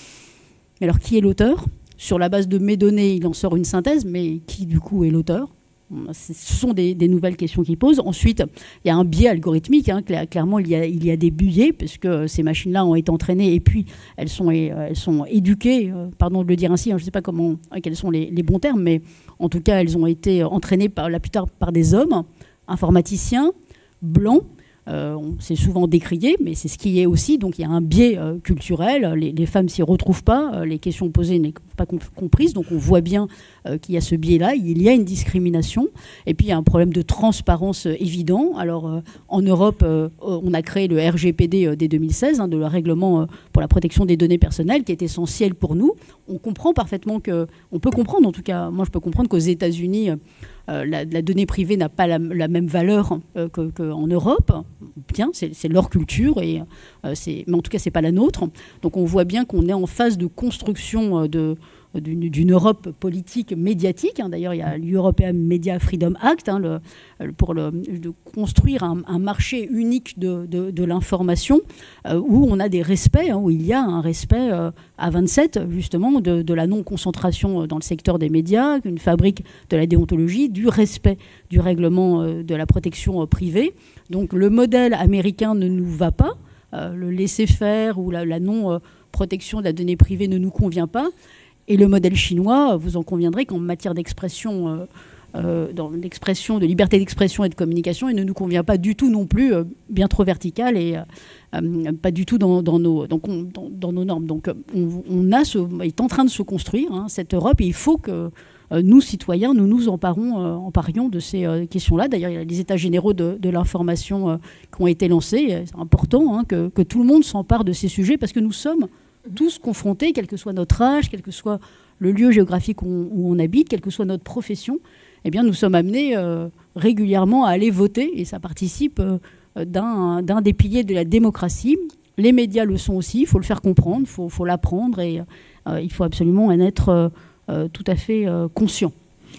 Mais alors qui est l'auteur? Sur la base de mes données, il en sort une synthèse, mais qui du coup est l'auteur? Ce sont des, des nouvelles questions qui posent. Ensuite, il y a un biais algorithmique. Hein. Clairement, il y, a, il y a des biais, parce que ces machines-là ont été entraînées et puis elles sont, elles sont éduquées, euh, pardon de le dire ainsi, hein, je ne sais pas comment, quels sont les, les bons termes, mais en tout cas, elles ont été entraînées par, la plupart par des hommes, informaticiens, blancs. Euh, c'est souvent décrié, mais c'est ce qui est aussi. Donc il y a un biais euh, culturel. Les, les femmes s'y retrouvent pas. Euh, les questions posées n'est pas comp comprises. Donc on voit bien euh, qu'il y a ce biais-là. Il y a une discrimination. Et puis il y a un problème de transparence euh, évident. Alors euh, en Europe, euh, on a créé le R G P D euh, dès deux mille seize, hein, de le règlement euh, pour la protection des données personnelles, qui est essentiel pour nous. On comprend parfaitement que, on peut comprendre, en tout cas, moi je peux comprendre qu'aux États-Unis, euh, Euh, la, la donnée privée n'a pas la, la même valeur euh, qu'en Europe. Bien, c'est leur culture, et, euh, mais en tout cas, ce n'est pas la nôtre. Donc on voit bien qu'on est en phase de construction de, d'une Europe politique médiatique. Hein. D'ailleurs, il y a l'European Media Freedom Act hein, le, pour le, de construire un, un marché unique de, de, de l'information euh, où on a des respects, hein, où il y a un respect euh, à vingt-sept, justement, de, de la non-concentration dans le secteur des médias, une fabrique de la déontologie, du respect du règlement euh, de la protection euh, privée. Donc le modèle américain ne nous va pas. Euh, le laisser-faire ou la, la non-protection de la donnée privée ne nous convient pas. Et le modèle chinois, vous en conviendrez qu'en matière d'expression, euh, euh, dans l'expression, de liberté d'expression et de communication, il ne nous convient pas du tout non plus, euh, bien trop vertical et euh, pas du tout dans, dans, nos, donc on, dans, dans nos normes. Donc on, on a ce, est en train de se construire hein, cette Europe, et il faut que euh, nous, citoyens, nous nous emparons, euh, emparions de ces euh, questions-là. D'ailleurs, il y a les états généraux de, de l'information euh, qui ont été lancés. C'est important hein, que, que tout le monde s'empare de ces sujets, parce que nous sommes tous confrontés, quel que soit notre âge, quel que soit le lieu géographique où on, où on habite, quelle que soit notre profession, eh bien, nous sommes amenés euh, régulièrement à aller voter, et ça participe euh, d'un d'un des piliers de la démocratie. Les médias le sont aussi, il faut le faire comprendre, il faut, faut l'apprendre, et euh, il faut absolument en être euh, euh, tout à fait euh, conscient.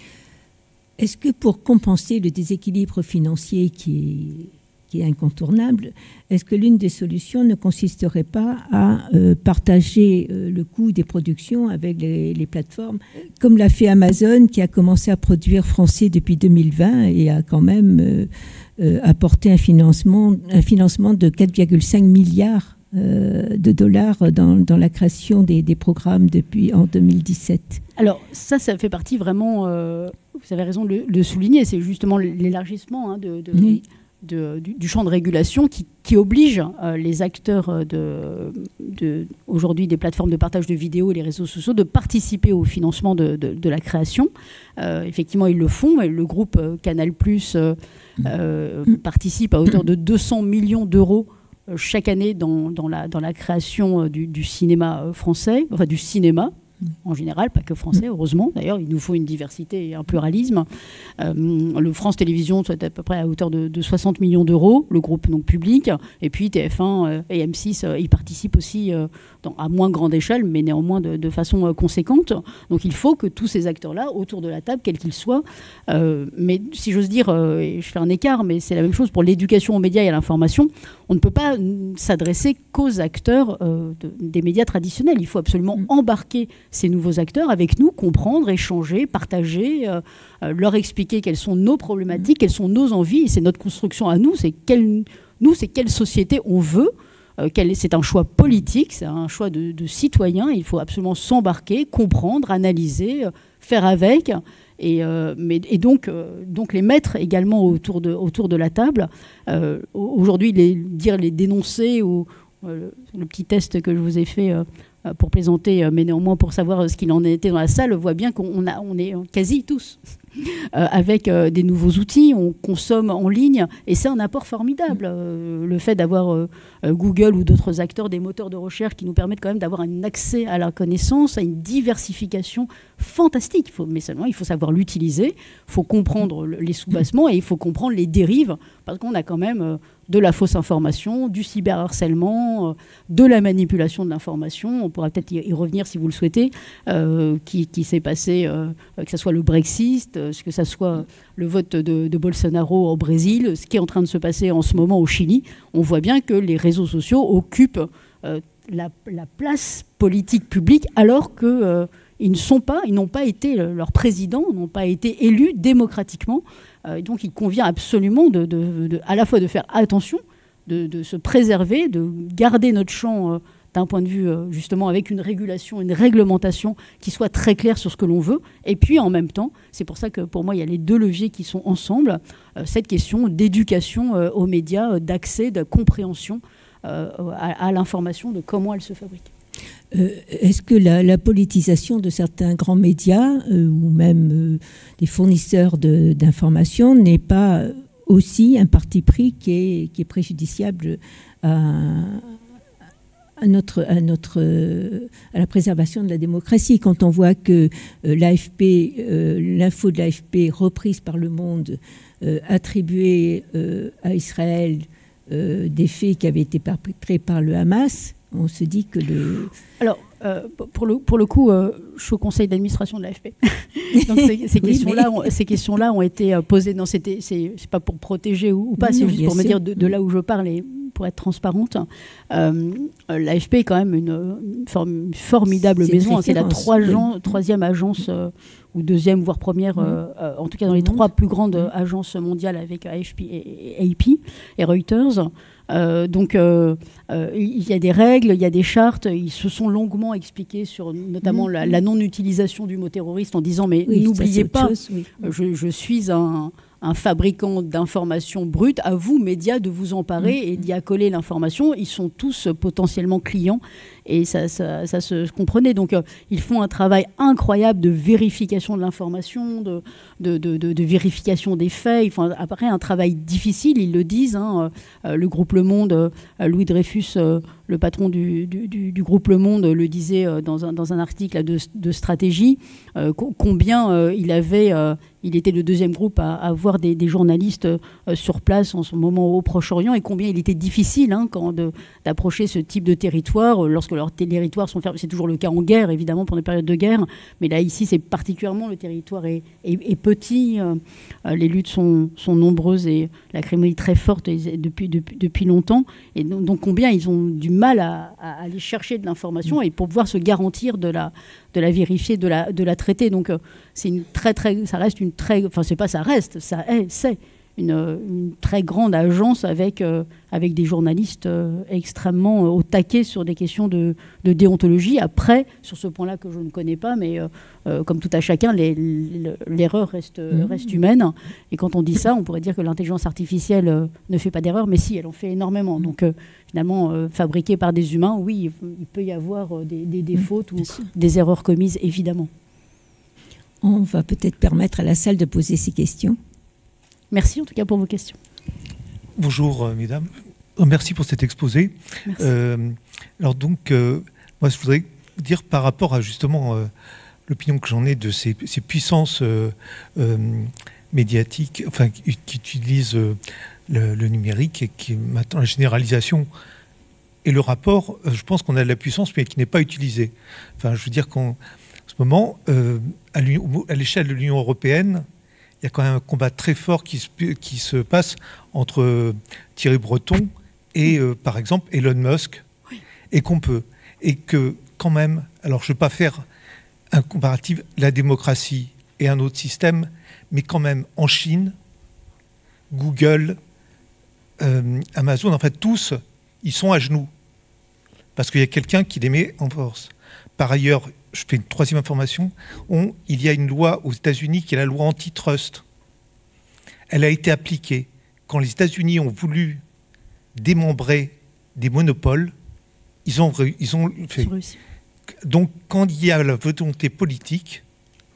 Est-ce que pour compenser le déséquilibre financier qui est... qui est incontournable, est-ce que l'une des solutions ne consisterait pas à euh, partager euh, le coût des productions avec les, les plateformes, comme l'a fait Amazon, qui a commencé à produire français depuis deux mille vingt et a quand même euh, euh, apporté un financement, un financement de quatre virgule cinq milliards euh, de dollars dans, dans la création des, des programmes depuis en deux mille dix-sept. Alors ça, ça fait partie vraiment, euh, vous avez raison de le, de souligner, c'est justement l'élargissement hein, de... de oui. De, du, du champ de régulation qui, qui oblige euh, les acteurs de, de, aujourd'hui des plateformes de partage de vidéos et les réseaux sociaux de participer au financement de, de, de la création. Euh, effectivement, ils le font. Et le groupe euh, Canal+, euh, euh, participe à hauteur de deux cents millions d'euros euh, chaque année dans, dans, la, dans la création euh, du, du cinéma français, enfin du cinéma en général, pas que français, heureusement. D'ailleurs, il nous faut une diversité et un pluralisme. Euh, le France Télévisions, c'est à peu près à hauteur de, de soixante millions d'euros, le groupe donc public. Et puis T F un euh, et M six, euh, ils participent aussi euh, dans, à moins grande échelle, mais néanmoins de, de façon euh, conséquente. Donc il faut que tous ces acteurs-là, autour de la table, quels qu'ils soient, euh, mais si j'ose dire, euh, et je fais un écart, mais c'est la même chose pour l'éducation aux médias et à l'information, on ne peut pas s'adresser qu'aux acteurs euh, de, des médias traditionnels. Il faut absolument embarquer ces nouveaux acteurs avec nous, comprendre, échanger, partager, euh, euh, leur expliquer quelles sont nos problématiques, quelles sont nos envies. C'est notre construction à nous, c'est quelle, nous, c'est quelle société on veut. Euh, c'est un choix politique, c'est un choix de, de citoyen. Il faut absolument s'embarquer, comprendre, analyser, euh, faire avec. Et, euh, mais, et donc, euh, donc les mettre également autour de, autour de la table. Euh, aujourd'hui, les, dire les dénoncer ou euh, le petit test que je vous ai fait euh, pour plaisanter, mais néanmoins pour savoir ce qu'il en était dans la salle, voit bien qu'on a, on est quasi tous euh, avec euh, des nouveaux outils, on consomme en ligne, et c'est un apport formidable. Euh, le fait d'avoir euh, Google ou d'autres acteurs, des moteurs de recherche qui nous permettent quand même d'avoir un accès à la connaissance, à une diversification fantastique. Il faut, mais seulement, il faut savoir l'utiliser, il faut comprendre les sous-bassements et il faut comprendre les dérives, parce qu'on a quand même euh, de la fausse information, du cyberharcèlement, euh, de la manipulation de l'information. On pourra peut-être y, y revenir si vous le souhaitez, euh, qui, qui s'est passé, euh, que ce soit le Brexit, euh, que ce soit le vote de, de Bolsonaro au Brésil, ce qui est en train de se passer en ce moment au Chili. On voit bien que les réseaux sociaux occupent euh, la, la place politique publique alors que euh, ils ne sont pas, ils n'ont pas été, leurs présidents n'ont pas été élus démocratiquement. Euh, donc il convient absolument de, de, de, à la fois de faire attention, de, de se préserver, de garder notre champ euh, d'un point de vue euh, justement avec une régulation, une réglementation qui soit très claire sur ce que l'on veut. Et puis en même temps, c'est pour ça que pour moi il y a les deux leviers qui sont ensemble, euh, cette question d'éducation euh, aux médias, euh, d'accès, de compréhension euh, à, à l'information, de comment elle se fabrique. Euh, Est-ce que la, la politisation de certains grands médias euh, ou même euh, des fournisseurs d'informations n'est pas aussi un parti pris qui est, qui est préjudiciable à, à, notre, à, notre, à la préservation de la démocratie? Quand on voit que euh, l'A F P, euh, l'info de l'A F P reprise par Le Monde, euh, attribuée euh, à Israël euh, des faits qui avaient été perpétrés par le Hamas, on se dit que le... Alors, euh, pour, le, pour le coup, euh, je suis au conseil d'administration de l'A F P. Donc ces, ces oui, questions-là mais... ont, ces questions-là ont été posées. Non, c'était, c'est, c'est pas pour protéger ou, ou pas, non, c'est juste pour sûr. me dire de, de là où je parle et pour être transparente. Euh, L'A F P est quand même une, une, form, une formidable c'est maison. Hein, c'est la troisième, oui. troisième agence, euh, ou deuxième, voire première, mmh. euh, en tout cas dans les trois plus grandes mmh. agences mondiales avec A F P et, et A P et Reuters. Euh, donc euh, euh, il y a des règles, il y a des chartes, ils se sont longuement expliqués sur notamment mmh. la, la non-utilisation du mot terroriste en disant mais oui, n'oubliez pas, chose, oui. je, je suis un, un fabricant d'informations brutes, à vous, médias, de vous emparer mmh. et d'y accoler l'information. Ils sont tous potentiellement clients et ça, ça, ça se comprenait. Donc euh, ils font un travail incroyable de vérification de l'information, de, de, de, de, de vérification des faits. Ils font après un travail difficile, ils le disent. Hein, euh, le groupe Le Monde, euh, Louis Dreyfus, euh, le patron du, du, du, du groupe Le Monde, le disait euh, dans, un, dans un article de, de stratégie, euh, combien euh, il avait... Euh, il était le deuxième groupe à, à avoir des, des journalistes euh, sur place en ce moment au Proche-Orient et combien il était difficile hein, quand de, d'approcher ce type de territoire lorsque leurs territoires sont fermés. C'est toujours le cas en guerre, évidemment, pendant les périodes de guerre. Mais là, ici, c'est particulièrement, le territoire est, est, est petit. Euh, les luttes sont, sont nombreuses et la criminalité très forte depuis, depuis, depuis longtemps. Et donc, donc, combien ils ont du mal à, à aller chercher de l'information et pour pouvoir se garantir de la, de la vérifier, de la, de la traiter. Donc, euh, c'est une très, très, ça reste une très... Enfin, c'est pas ça reste, ça est, c'est une, une très grande agence avec, euh, avec des journalistes euh, extrêmement euh, au taquet sur des questions de, de déontologie. Après, sur ce point-là que je ne connais pas, mais euh, euh, comme tout à chacun, les, les, l'erreur reste, mmh. reste humaine. Et quand on dit ça, on pourrait dire que l'intelligence artificielle euh, ne fait pas d'erreur, mais si, elle en fait énormément. Mmh. Donc, euh, finalement, euh, fabriquée par des humains, oui, il, il peut y avoir euh, des, des, des mmh. fautes ou des erreurs commises, évidemment. On va peut-être permettre à la salle de poser ces questions. Merci en tout cas pour vos questions. Bonjour euh, mesdames, oh, merci pour cet exposé. Euh, alors donc, euh, moi je voudrais dire par rapport à justement euh, l'opinion que j'en ai de ces, ces puissances euh, euh, médiatiques, enfin qui, qui utilisent euh, le, le numérique et qui maintenant la généralisation et le rapport, euh, je pense qu'on a de la puissance mais qui n'est pas utilisée. Enfin, je veux dire qu'en ce moment, euh, à l'échelle de l'Union européenne, il y a quand même un combat très fort qui se, qui se passe entre Thierry Breton et, euh, par exemple, Elon Musk, oui. et qu'on peut. Et que, quand même, alors je ne veux pas faire un comparatif, la démocratie et un autre système, mais quand même, en Chine, Google, euh, Amazon, en fait, tous, ils sont à genoux. Parce qu'il y a quelqu'un qui les met en force. Par ailleurs, je fais une troisième information, on, il y a une loi aux États-Unis qui est la loi antitrust. Elle a été appliquée quand les États-Unis ont voulu démembrer des monopoles. Ils ont, ils ont fait. donc, quand il y a la volonté politique,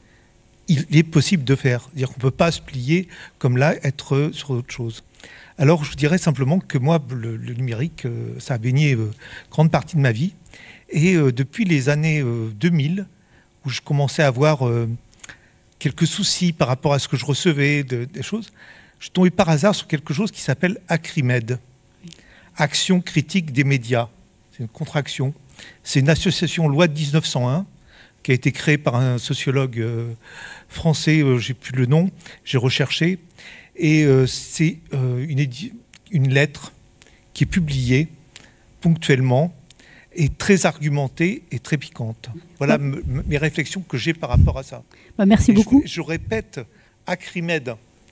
il est possible de faire. C'est-à-dire qu'on ne peut pas se plier comme là, être sur autre chose. Alors, je dirais simplement que moi, le, le numérique, euh, ça a baigné euh, grande partie de ma vie. Et euh, depuis les années euh, deux mille, où je commençais à avoir euh, quelques soucis par rapport à ce que je recevais, de, des choses, je suis tombé par hasard sur quelque chose qui s'appelle ACRIMED, Action critique des médias. C'est une contraction. C'est une association loi de mille neuf cent un qui a été créée par un sociologue euh, français, euh, j'ai plus le nom, j'ai recherché. Et euh, c'est euh, une, une lettre qui est publiée ponctuellement et très argumentée et très piquante. Voilà ouais. mes réflexions que j'ai par rapport à ça. Bah, merci et beaucoup. Je, je répète, ACRIMED,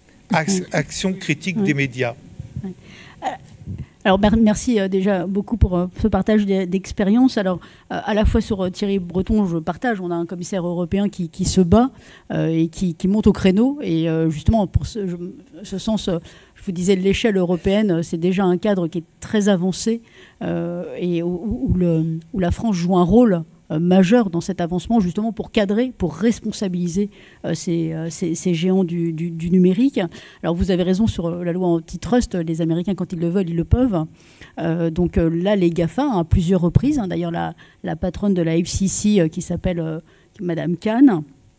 Action critique ouais. des médias. Ouais. Alors merci euh, déjà beaucoup pour euh, ce partage d'expérience. Alors euh, à la fois sur euh, Thierry Breton, je partage, on a un commissaire européen qui, qui se bat euh, et qui, qui monte au créneau. Et euh, justement, pour ce, je, ce sens, euh, je vous disais, l'échelle européenne, c'est déjà un cadre qui est très avancé euh, et où, où, le, où la France joue un rôle Euh, majeur dans cet avancement, justement pour cadrer, pour responsabiliser euh, ces, euh, ces, ces géants du, du, du numérique. Alors vous avez raison sur euh, la loi antitrust, les Américains quand ils le veulent, ils le peuvent. Euh, donc euh, là, les GAFA, hein, à plusieurs reprises, hein, d'ailleurs la, la patronne de la F C C euh, qui s'appelle euh, Madame Khan,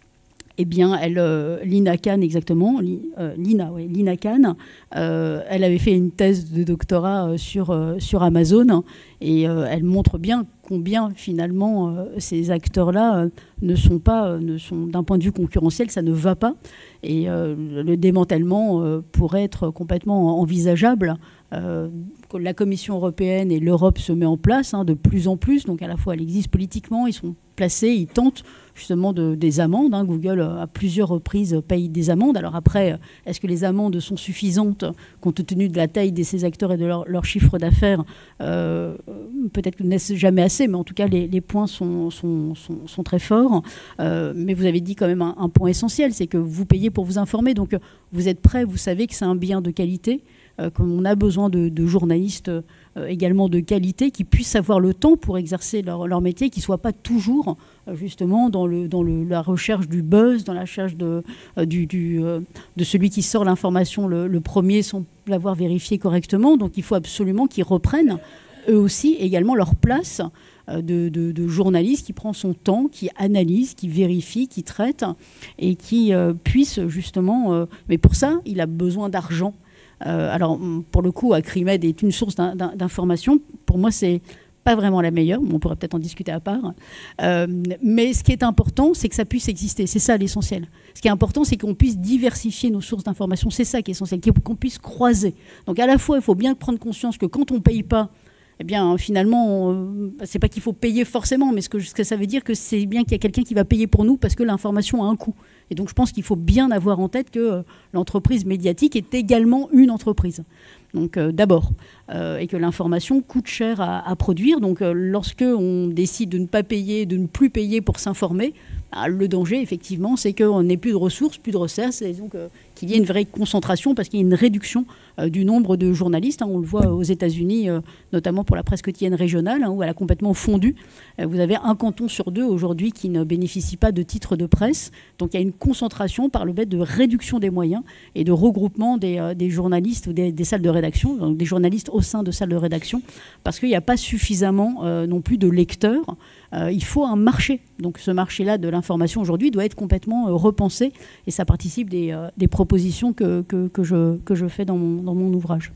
eh bien, elle, euh, Lina Khan exactement, li, euh, Lina, ouais, Lina Khan, euh, elle avait fait une thèse de doctorat euh, sur, euh, sur Amazon et euh, elle montre bien combien finalement euh, ces acteurs-là euh, ne sont pas, euh, ne sont d'un point de vue concurrentiel, ça ne va pas. Et euh, le démantèlement euh, pourrait être complètement envisageable. Euh, la Commission européenne et l'Europe se met en place hein, de plus en plus. Donc à la fois, elle existe politiquement, ils sont placés, ils tentent justement de, des amendes. Hein. Google, à plusieurs reprises, paye des amendes. Alors après, est-ce que les amendes sont suffisantes compte tenu de la taille de ces acteurs et de leur, leur chiffre d'affaires euh, peut-être que n'est-ce jamais assez, mais en tout cas, les, les points sont, sont, sont, sont très forts. Euh, mais vous avez dit quand même un, un point essentiel, c'est que vous payez pour vous informer. Donc vous êtes prêts, vous savez que c'est un bien de qualité, euh, qu'on a besoin de, de journalistes euh, également de qualité, qui puissent avoir le temps pour exercer leur, leur métier, qui ne soient pas toujours euh, justement dans, le, dans le, la recherche du buzz, dans la recherche de, euh, du, du, euh, de celui qui sort l'information le, le premier sans l'avoir vérifié correctement. Donc il faut absolument qu'ils reprennent eux aussi également leur place euh, de, de, de journaliste qui prend son temps, qui analyse, qui vérifie, qui traite et qui euh, puisse justement... Euh, mais pour ça, il a besoin d'argent. Euh, alors, pour le coup, ACRIMED est une source d'information. Pour moi, c'est pas vraiment la meilleure. On pourrait peut-être en discuter à part. Euh, mais ce qui est important, c'est que ça puisse exister. C'est ça l'essentiel. Ce qui est important, c'est qu'on puisse diversifier nos sources d'information. C'est ça qui est essentiel, qu'on puisse croiser. Donc, à la fois, il faut bien prendre conscience que quand on ne paye pas, eh bien, finalement, euh, c'est pas qu'il faut payer forcément, mais ce que, ce que ça veut dire que c'est bien qu'il y a quelqu'un qui va payer pour nous parce que l'information a un coût. Et donc, je pense qu'il faut bien avoir en tête que euh, l'entreprise médiatique est également une entreprise. Donc, euh, d'abord, euh, et que l'information coûte cher à, à produire. Donc, euh, lorsque on décide de ne pas payer, de ne plus payer pour s'informer, bah, le danger, effectivement, c'est qu'on n'ait plus de ressources, plus de recettes, et donc euh, qu'il y ait une vraie concentration parce qu'il y a une réduction euh, du nombre de journalistes. Hein. On le voit aux États-Unis, euh, notamment pour la presse quotidienne régionale, hein, où elle a complètement fondu. Euh, vous avez un canton sur deux aujourd'hui qui ne bénéficie pas de titres de presse. Donc, il y a une concentration par le biais de réduction des moyens et de regroupement des, euh, des journalistes ou des, des salles de rédaction, donc des journalistes au sein de salles de rédaction, parce qu'il n'y a pas suffisamment euh, non plus de lecteurs. Euh, il faut un marché. Donc ce marché-là de l'information aujourd'hui doit être complètement euh, repensé et ça participe des, euh, des propositions que, que, que, je, que je fais dans mon, dans mon ouvrage.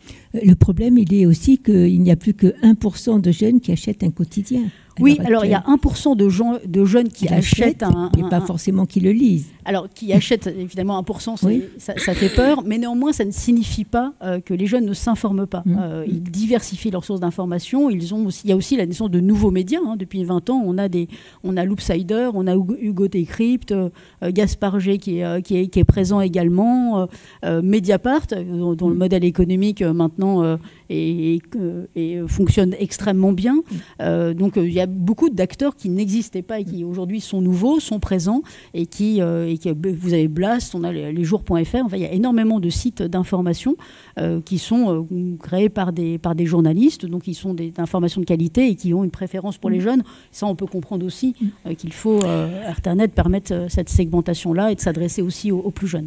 Le problème, il est aussi qu'il n'y a plus que un pour cent de jeunes qui achètent un quotidien. Oui, alors il y a un pour cent de, gens, de jeunes qui, qui achètent, achètent un... Et pas un, forcément qui le lisent. Alors, qui achètent, évidemment, un pour cent, oui. ça, ça fait peur, mais néanmoins, ça ne signifie pas euh, que les jeunes ne s'informent pas. Mmh. Euh, ils diversifient leurs sources d'information. Ils ont aussi, il y a aussi la naissance de nouveaux médias. Hein. Depuis vingt ans, on a, des, on a Loopsider, on a Hugo Décrypte, euh, Gaspard G qui est, euh, qui, est, qui est présent également, euh, euh, Mediapart, dont, dont mmh. le modèle économique, euh, maintenant, euh, et, et, et fonctionne extrêmement bien. Euh, donc, il y a a beaucoup d'acteurs qui n'existaient pas et qui aujourd'hui sont nouveaux, sont présents, et qui, euh, et qui vous avez Blast, on a les jours point F R, enfin, il y a énormément de sites d'information euh, qui sont euh, créés par des, par des journalistes, donc ils sont des informations de qualité et qui ont une préférence pour les jeunes. Ça, on peut comprendre aussi euh, qu'il faut, euh, Internet, permettre euh, cette segmentation-là et de s'adresser aussi aux, aux plus jeunes.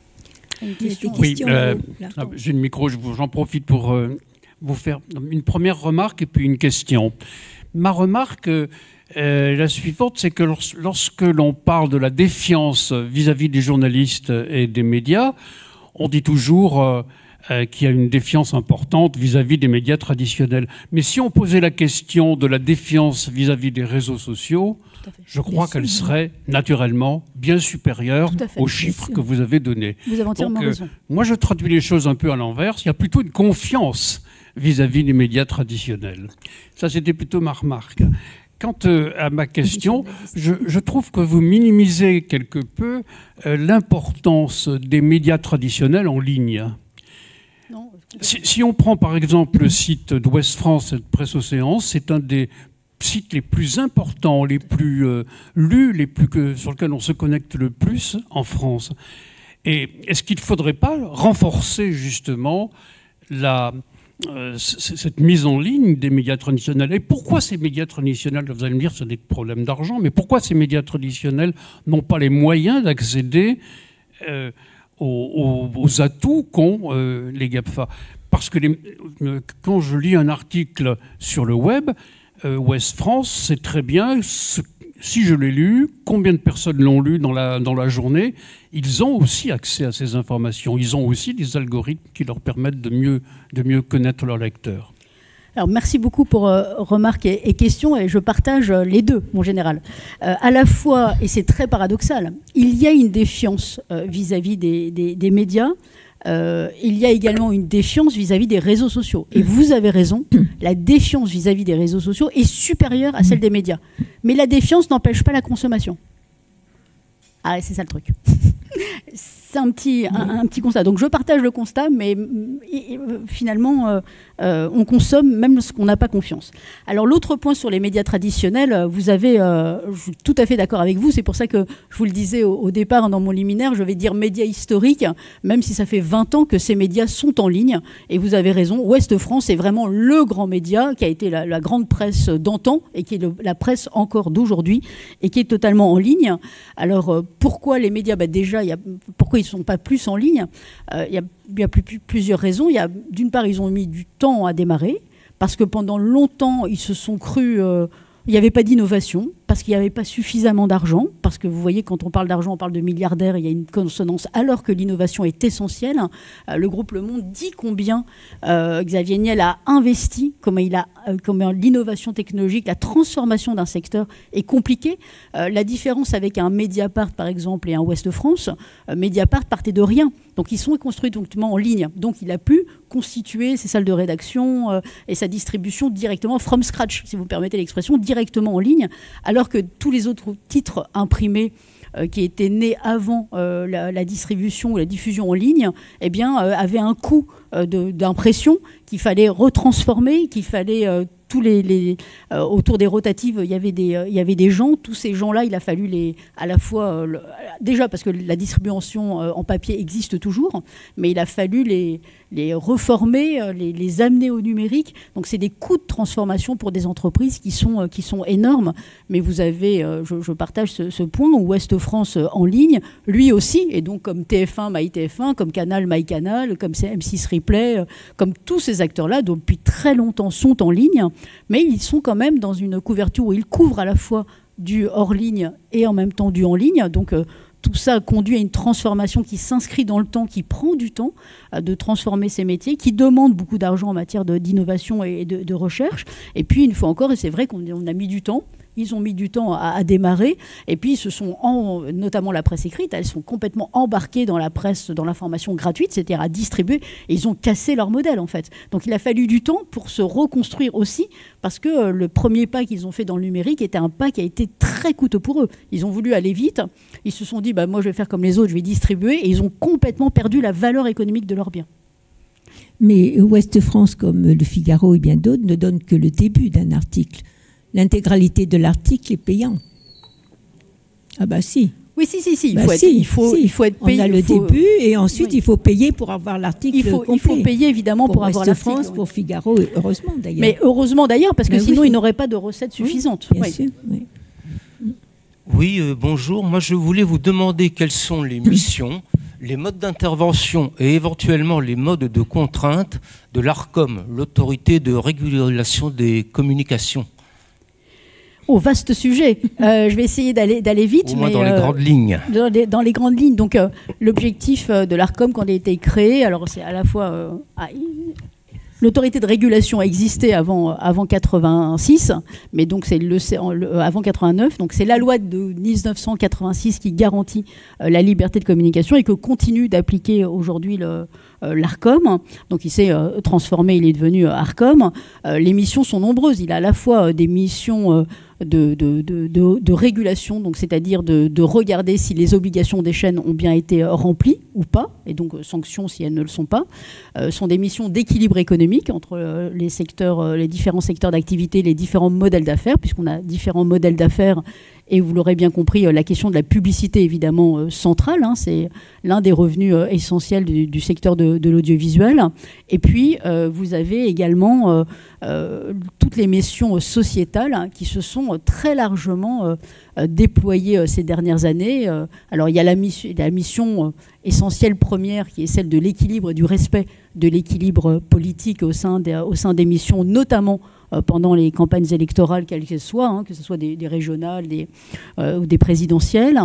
Une question, oui, euh, j'ai le micro, j'en profite pour euh, vous faire une première remarque et puis une question. Ma remarque euh, est la suivante, c'est que lorsque, lorsque l'on parle de la défiance vis-à-vis des journalistes et des médias, on dit toujours euh, euh, qu'il y a une défiance importante vis-à-vis des médias traditionnels. Mais si on posait la question de la défiance vis-à-vis des réseaux sociaux, je crois qu'elle serait naturellement bien supérieure aux chiffres que vous avez donnés. Vous avez entièrement Donc, euh, raison. moi, je traduis les choses un peu à l'envers. Il y a plutôt une confiance vis-à-vis des médias traditionnels. Ça, c'était plutôt ma remarque. Quant euh, à ma question, je, je trouve que vous minimisez quelque peu euh, l'importance des médias traditionnels en ligne. Non, si, si on prend par exemple le site d'Ouest France et de Presse Océan, c'est un des sites les plus importants, les plus euh, lus, les plus que, sur lesquels on se connecte le plus en France. Et est-ce qu'il ne faudrait pas renforcer justement la, euh, cette mise en ligne des médias traditionnels? Et pourquoi ces médias traditionnels, vous allez me dire, c'est des problèmes d'argent, mais pourquoi ces médias traditionnels n'ont pas les moyens d'accéder euh, aux, aux, aux atouts qu'ont euh, les GAFA? Parce que les, euh, quand je lis un article sur le web, euh, Ouest France, c'est très bien, ce, si je l'ai lu, combien de personnes l'ont lu dans la, dans la journée. Ils ont aussi accès à ces informations. Ils ont aussi des algorithmes qui leur permettent de mieux, de mieux connaître leurs lecteurs. Alors, merci beaucoup pour euh, remarques et, et questions, et je partage euh, les deux, mon général. Euh, à la fois, et c'est très paradoxal, il y a une défiance euh, vis-à-vis des, des, des médias. Euh, il y a également une défiance vis-à-vis des réseaux sociaux. Et vous avez raison, la défiance vis-à-vis des réseaux sociaux est supérieure à celle des médias. Mais la défiance n'empêche pas la consommation. Ah, c'est ça le truc. C'est un petit, un, un petit constat. Donc je partage le constat, mais euh, finalement, euh, euh, on consomme même lorsqu'on n'a pas confiance. Alors l'autre point sur les médias traditionnels, vous avez, euh, je suis tout à fait d'accord avec vous, c'est pour ça que je vous le disais au, au départ dans mon liminaire, je vais dire médias historiques, même si ça fait vingt ans que ces médias sont en ligne, et vous avez raison, Ouest France est vraiment le grand média qui a été la, la grande presse d'antan, et qui est le, la presse encore d'aujourd'hui, et qui est totalement en ligne. Alors euh, pourquoi les médias? Bah, déjà, il y a, pourquoi ils ne sont pas plus en ligne? euh, Il y a, il y a plus, plus, plusieurs raisons. Il y a, d'une part, ils ont mis du temps à démarrer, parce que pendant longtemps, ils se sont crus... Euh, il n'y avait pas d'innovation, parce qu'il n'y avait pas suffisamment d'argent, parce que vous voyez, quand on parle d'argent, on parle de milliardaires, il y a une consonance, alors que l'innovation est essentielle. Euh, le groupe Le Monde dit combien euh, Xavier Niel a investi, comment, il a, euh, comment l'innovation technologique, la transformation d'un secteur est compliquée. Euh, la différence avec un Mediapart, par exemple, et un Ouest France, euh, Mediapart partait de rien. Donc ils sont construits directement en ligne. Donc il a pu constituer ses salles de rédaction euh, et sa distribution directement from scratch, si vous permettez l'expression, directement en ligne, alors que tous les autres titres imprimés euh, qui étaient nés avant euh, la, la distribution ou la diffusion en ligne, eh bien, euh, avaient un coût euh, de, d'impression qu'il fallait retransformer, qu'il fallait... Euh, tous les, les, euh, autour des rotatives, il y avait des, euh, il y avait des gens. Tous ces gens-là, il a fallu les, à la fois... Euh, le, déjà parce que la distribution euh, en papier existe toujours, mais il a fallu les, les reformer, euh, les, les amener au numérique. Donc c'est des coûts de transformation pour des entreprises qui sont, euh, qui sont énormes. Mais vous avez, euh, je, je partage ce, ce point, Ouest France euh, en ligne, lui aussi, et donc comme T F un, MyTF un, comme Canal, MyCanal, comme M six Replay, euh, comme tous ces acteurs-là, depuis très longtemps sont en ligne, mais ils sont quand même dans une couverture où ils couvrent à la fois du hors-ligne et en même temps du en-ligne. Donc euh, tout ça conduit à une transformation qui s'inscrit dans le temps, qui prend du temps euh, de transformer ces métiers, qui demande beaucoup d'argent en matière de, d'innovation et de, de recherche. Et puis une fois encore, et c'est vrai qu'on on a mis du temps, ils ont mis du temps à, à démarrer, et puis ils se sont, en, notamment la presse écrite, elles sont complètement embarquées dans la presse, dans l'information gratuite, c'est-à-dire à distribuer, et ils ont cassé leur modèle en fait. Donc il a fallu du temps pour se reconstruire aussi, parce que euh, le premier pas qu'ils ont fait dans le numérique était un pas qui a été très coûteux pour eux. Ils ont voulu aller vite, ils se sont dit, bah, moi je vais faire comme les autres, je vais distribuer, et ils ont complètement perdu la valeur économique de leurs biens. Mais Ouest France, comme Le Figaro et bien d'autres, ne donne que le début d'un article. l'intégralité de l'article est payant. Ah bah si. Oui, si, si, si. Il, bah faut, si, être, il, faut, si. il faut être payé. On a le faut... début et ensuite oui. il faut payer pour avoir l'article complet. Il faut payer évidemment pour, pour avoir l'article. France, pour Figaro, heureusement d'ailleurs. Mais heureusement d'ailleurs, parce que mais sinon oui. ils n'auraient pas de recettes suffisantes. Oui, bien oui. sûr, oui. Oui, euh, bonjour. Moi, je voulais vous demander quelles sont les missions, les modes d'intervention et éventuellement les modes de contrainte de l'ARCOM, l'autorité de régulation des communications. Oh, vaste sujet. Euh, je vais essayer d'aller d'aller vite. Au moins mais, dans euh, les grandes lignes. Dans les, dans les grandes lignes. Donc, euh, l'objectif de l'ARCOM, quand il a été créé, alors c'est à la fois... Euh, ah, l'autorité de régulation existait avant, avant quatre-vingt-six, mais donc c'est le, le, avant quatre-vingt-neuf. Donc c'est la loi de mille neuf cent quatre-vingt-six qui garantit euh, la liberté de communication et que continue d'appliquer aujourd'hui le, euh, l'ARCOM. Donc il s'est euh, transformé, il est devenu euh, ARCOM. Euh, les missions sont nombreuses. Il a à la fois euh, des missions... Euh, De, de, de, de, de régulation, donc c'est-à-dire de, de regarder si les obligations des chaînes ont bien été remplies ou pas, et donc sanctions si elles ne le sont pas. Euh, sont des missions d'équilibre économique entre euh, les secteurs, euh, les différents secteurs d'activité, les différents modèles d'affaires, puisqu'on a différents modèles d'affaires. Et vous l'aurez bien compris, la question de la publicité, évidemment, euh, centrale. Hein, c'est l'un des revenus euh, essentiels du, du secteur de, de l'audiovisuel. Et puis, euh, vous avez également euh, euh, toutes les missions sociétales hein, qui se sont très largement euh, euh, déployées euh, ces dernières années. Euh, alors, il y a la mission, la mission euh, essentielle première qui est celle de l'équilibre et du respect de l'équilibre politique au sein des, au sein des missions, notamment pendant les campagnes électorales, quelles qu'elles soient, hein, que ce soit des, des régionales des, euh, ou des présidentielles.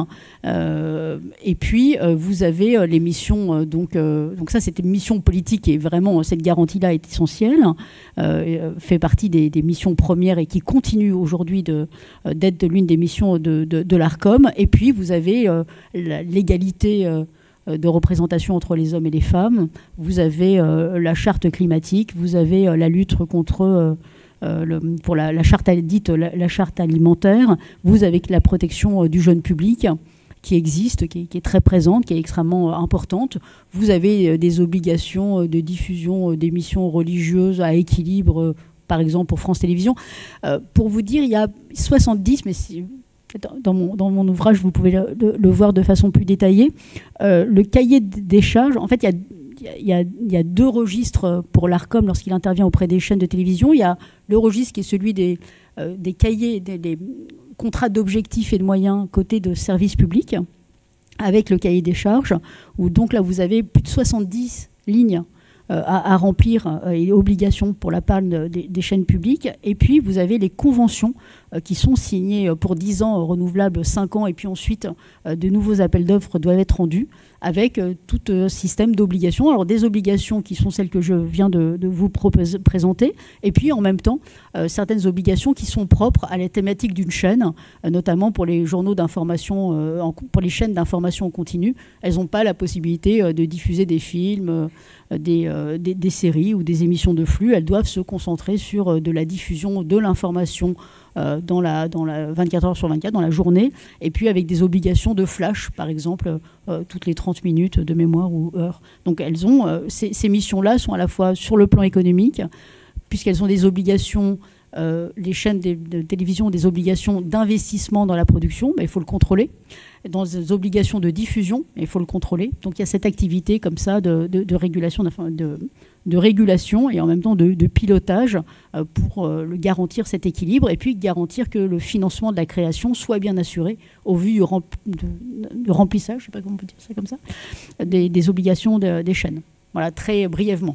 Euh, et puis, euh, vous avez euh, les missions, euh, donc, euh, donc ça, c'était une mission politique et vraiment, cette garantie-là est essentielle, euh, fait partie des, des missions premières et qui continue aujourd'hui de, euh, d'être l'une des missions de, de, de l'ARCOM. Et puis, vous avez euh, l'égalité euh, de représentation entre les hommes et les femmes, vous avez euh, la charte climatique, vous avez euh, la lutte contre... Euh, Euh, le, pour la, la charte dite la, la charte alimentaire, vous avez la protection euh, du jeune public qui existe, qui est, qui est très présente, qui est extrêmement euh, importante. Vous avez euh, des obligations euh, de diffusion euh, d'émissions religieuses à équilibre, euh, par exemple pour France Télévisions. Euh, pour vous dire, il y a soixante-dix, mais si, dans, mon, dans mon ouvrage, vous pouvez le, le, le voir de façon plus détaillée, euh, le cahier des charges, en fait, il y a Il y, a, il y a deux registres pour l'ARCOM lorsqu'il intervient auprès des chaînes de télévision. Il y a le registre qui est celui des, euh, des cahiers, des, des contrats d'objectifs et de moyens côté de services publics, avec le cahier des charges, où donc là vous avez plus de soixante-dix lignes euh, à, à remplir euh, et obligations pour la part de, des, des chaînes publiques. Et puis vous avez les conventions euh, qui sont signées pour dix ans, euh, renouvelables cinq ans, et puis ensuite euh, de nouveaux appels d'offres doivent être rendus, avec euh, tout euh, système d'obligations. Alors des obligations qui sont celles que je viens de, de vous proposer, présenter, et puis en même temps euh, certaines obligations qui sont propres à la thématique d'une chaîne, euh, notamment pour les journaux d'information, euh, en, pour les chaînes d'information en continu. Elles n'ont pas la possibilité euh, de diffuser des films, euh, des, euh, des, des séries ou des émissions de flux. Elles doivent se concentrer sur euh, de la diffusion de l'information euh, dans la, dans la vingt-quatre heures sur vingt-quatre, dans la journée, et puis avec des obligations de flash, par exemple, euh, toutes les trente minutes de mémoire ou heures. Donc elles ont, euh, ces, ces missions-là sont à la fois sur le plan économique, puisqu'elles ont des obligations, euh, les chaînes de, de télévision ont des obligations d'investissement dans la production, mais il faut le contrôler. Dans des obligations de diffusion, il faut le contrôler. Donc il y a cette activité comme ça de, de, de régulation, de, de régulation et en même temps de, de pilotage euh, pour euh, le garantir cet équilibre et puis garantir que le financement de la création soit bien assuré au vu du, rempl de, de remplissage, je ne sais pas comment on peut dire ça comme ça, des, des obligations de, des chaînes. Voilà, très brièvement.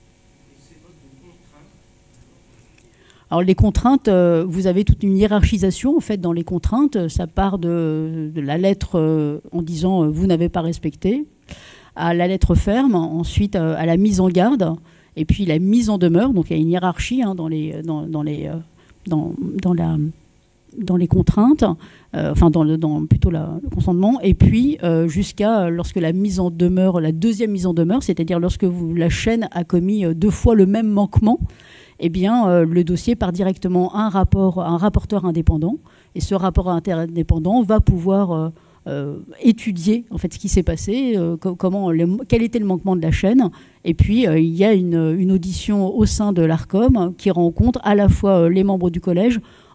Alors les contraintes, euh, vous avez toute une hiérarchisation en fait dans les contraintes. Ça part de, de la lettre euh, en disant euh, vous n'avez pas respecté, à la lettre ferme, ensuite euh, à la mise en garde, et puis la mise en demeure. Donc il y a une hiérarchie hein, dans les dans, dans les euh, dans, dans la dans les contraintes, euh, enfin dans, le, dans plutôt la, le consentement, et puis euh, jusqu'à lorsque la mise en demeure, la deuxième mise en demeure, c'est-à-dire lorsque vous, la chaîne a commis euh, deux fois le même manquement. Eh bien, euh, le dossier part directement à un, rapport, un rapporteur indépendant. Et ce rapport indépendant va pouvoir euh, euh, étudier en fait, ce qui s'est passé, euh, comment, le, quel était le manquement de la chaîne. Et puis, euh, il y a une, une audition au sein de l'ARCOM qui rencontre à la fois euh, les membres du collège,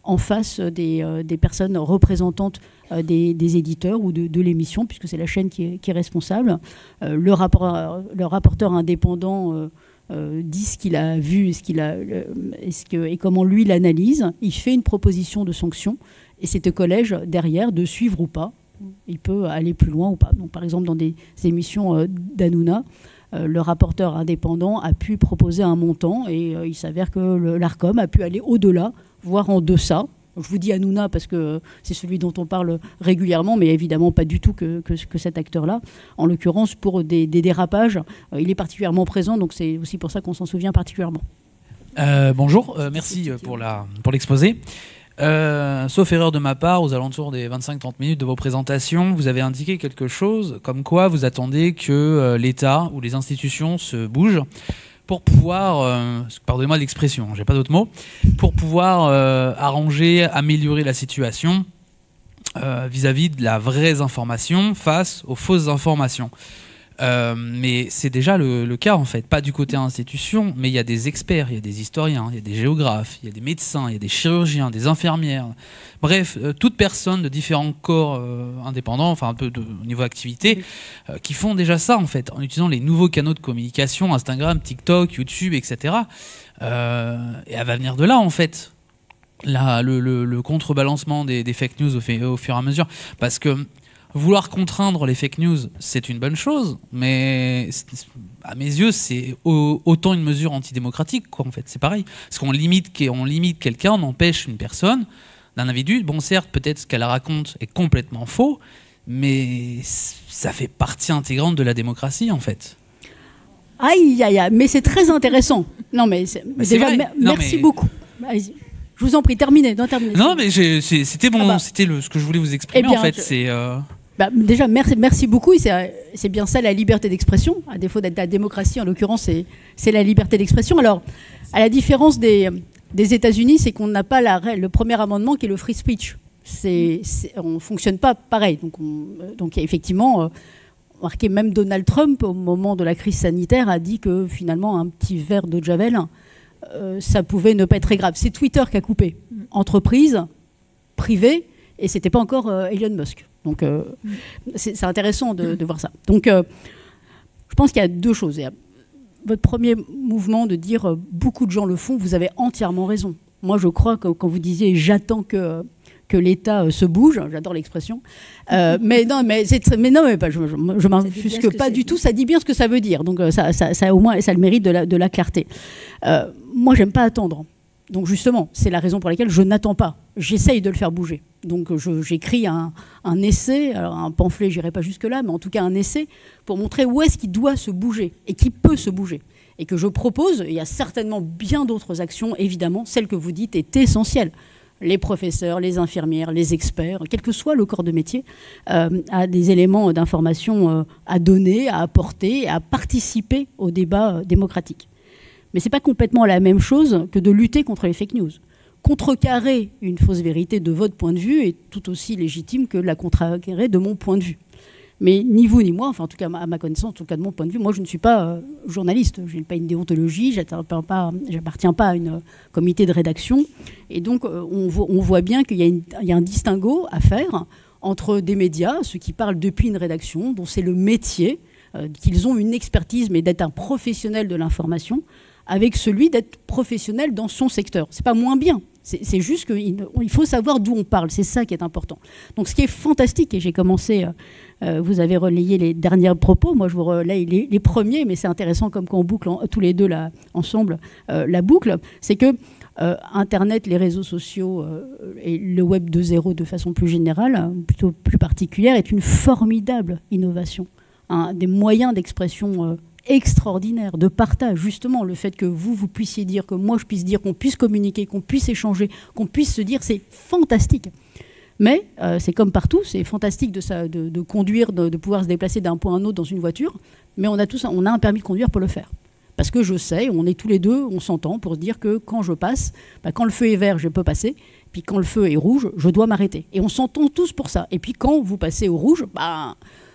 en face des, euh, des personnes représentantes euh, des, des éditeurs ou de, de l'émission, puisque c'est la chaîne qui est, qui est responsable. Euh, le, rapport, le rapporteur indépendant euh, euh, dit ce qu'il a vu ce qu'il a, euh, et, ce que, et comment lui l'analyse. Il fait une proposition de sanction et c'est au collège derrière de suivre ou pas. Il peut aller plus loin ou pas. Donc, par exemple, dans des émissions euh, d'Hanouna, euh, le rapporteur indépendant a pu proposer un montant et euh, il s'avère que l'ARCOM a pu aller au-delà, voire en deçà. Je vous dis Hanouna parce que c'est celui dont on parle régulièrement, mais évidemment pas du tout que, que, que cet acteur-là. En l'occurrence, pour des, des dérapages, euh, il est particulièrement présent, donc c'est aussi pour ça qu'on s'en souvient particulièrement. Euh, bonjour, euh, merci pour la, pour l'exposé. Euh, sauf erreur de ma part, aux alentours des vingt-cinq à trente minutes de vos présentations, vous avez indiqué quelque chose comme quoi vous attendez que euh, l'État ou les institutions se bougent pour pouvoir, euh, pardonnez-moi l'expression, j'ai pas d'autre mot, pour pouvoir euh, arranger, améliorer la situation euh, vis-à-vis de la vraie information face aux fausses informations. Euh, mais c'est déjà le, le cas en fait, pas du côté institution, mais il y a des experts, il y a des historiens, il y a des géographes, il y a des médecins, il y a des chirurgiens, des infirmières, bref, euh, toute personne de différents corps euh, indépendants, enfin un peu de au niveau activité, euh, qui font déjà ça en fait, en utilisant les nouveaux canaux de communication, Instagram, TikTok, YouTube, et cetera. Euh, et elle va venir de là en fait. Là, le, le, le contrebalancement des, des fake news au, fait, au fur et à mesure, parce que vouloir contraindre les fake news, c'est une bonne chose, mais à mes yeux, c'est autant une mesure antidémocratique, quoi, en fait. C'est pareil. Parce qu'on limite, on limite quelqu'un, on empêche une personne d'un individu. Bon, certes, peut-être ce qu'elle raconte est complètement faux, mais ça fait partie intégrante de la démocratie, en fait. Aïe, aïe, aïe, mais c'est très intéressant. Non, mais, mais déjà, vrai. merci non, mais... beaucoup. Allez-y. Je vous en prie, terminez. Non, terminez. Non, mais c'était bon, ah bah. c'était ce que je voulais vous exprimer, eh bien, en fait. Je... C'est... Euh... Bah, déjà, merci, merci beaucoup. C'est bien ça la liberté d'expression. À défaut d'être la démocratie, en l'occurrence, c'est la liberté d'expression. Alors, à la différence des, des États-Unis, c'est qu'on n'a pas la, le premier amendement qui est le free speech. C'est, on ne fonctionne pas pareil. Donc, on, donc effectivement, euh, remarquez, même Donald Trump, au moment de la crise sanitaire, a dit que finalement, un petit verre d'eau de Javel, euh, ça pouvait ne pas être très grave. C'est Twitter qui a coupé. Entreprise, privée, et ce n'était pas encore euh, Elon Musk. Donc, euh, c'est intéressant de, de voir ça. Donc, euh, je pense qu'il y a deux choses. Il y a votre premier mouvement de dire euh, beaucoup de gens le font, vous avez entièrement raison. Moi, je crois que quand vous disiez « j'attends que, que l'État euh, se bouge », j'adore l'expression, euh, mais non, mais, mais, non, mais pas, je ne m'infusque pas du tout, ça dit bien ce que ça veut dire. Donc, euh, ça, ça, ça, au moins, ça a le mérite de la, de la clarté. Euh, moi, j'aime pas attendre. Donc justement, c'est la raison pour laquelle je n'attends pas. J'essaye de le faire bouger. Donc j'écris un, un essai, alors un pamphlet, j'irai pas jusque-là, mais en tout cas un essai pour montrer où est-ce qu'il doit se bouger et qui peut se bouger. Et que je propose, il y a certainement bien d'autres actions, évidemment, celle que vous dites est essentielle. Les professeurs, les infirmières, les experts, quel que soit le corps de métier, euh, a des éléments d'information euh, à donner, à apporter, à participer au débat euh, démocratique. Mais ce n'est pas complètement la même chose que de lutter contre les fake news. Contrecarrer une fausse vérité de votre point de vue est tout aussi légitime que la contrecarrer de mon point de vue. Mais ni vous ni moi, enfin en tout cas à ma connaissance, en tout cas de mon point de vue, moi je ne suis pas euh, journaliste, je n'ai pas une déontologie, je n'appartiens pas, pas à un comité de rédaction. Et donc euh, on, vo on voit bien qu'il y, y a un distinguo à faire entre des médias, ceux qui parlent depuis une rédaction, dont c'est le métier, euh, qu'ils ont une expertise, mais d'être un professionnel de l'information, avec celui d'être professionnel dans son secteur. C'est pas moins bien, c'est juste qu'il faut savoir d'où on parle, c'est ça qui est important. Donc ce qui est fantastique, et j'ai commencé, euh, vous avez relayé les derniers propos, moi je vous relaye les, les premiers, mais c'est intéressant comme qu'on boucle en, tous les deux là, ensemble euh, la boucle, c'est que euh, Internet, les réseaux sociaux euh, et le web deux point zéro de façon plus générale, plutôt plus particulière, est une formidable innovation, hein, des moyens d'expression euh, extraordinaire, de partage, justement, le fait que vous, vous puissiez dire, que moi je puisse dire, qu'on puisse communiquer, qu'on puisse échanger, qu'on puisse se dire, c'est fantastique. Mais euh, c'est comme partout, c'est fantastique de, ça, de, de conduire, de, de pouvoir se déplacer d'un point à un autre dans une voiture, mais on a, tous, on a un permis de conduire pour le faire. Parce que je sais, on est tous les deux, on s'entend pour se dire que quand je passe, bah, quand le feu est vert, je peux passer, puis quand le feu est rouge, je dois m'arrêter. Et on s'entend tous pour ça. Et puis quand vous passez au rouge, bah,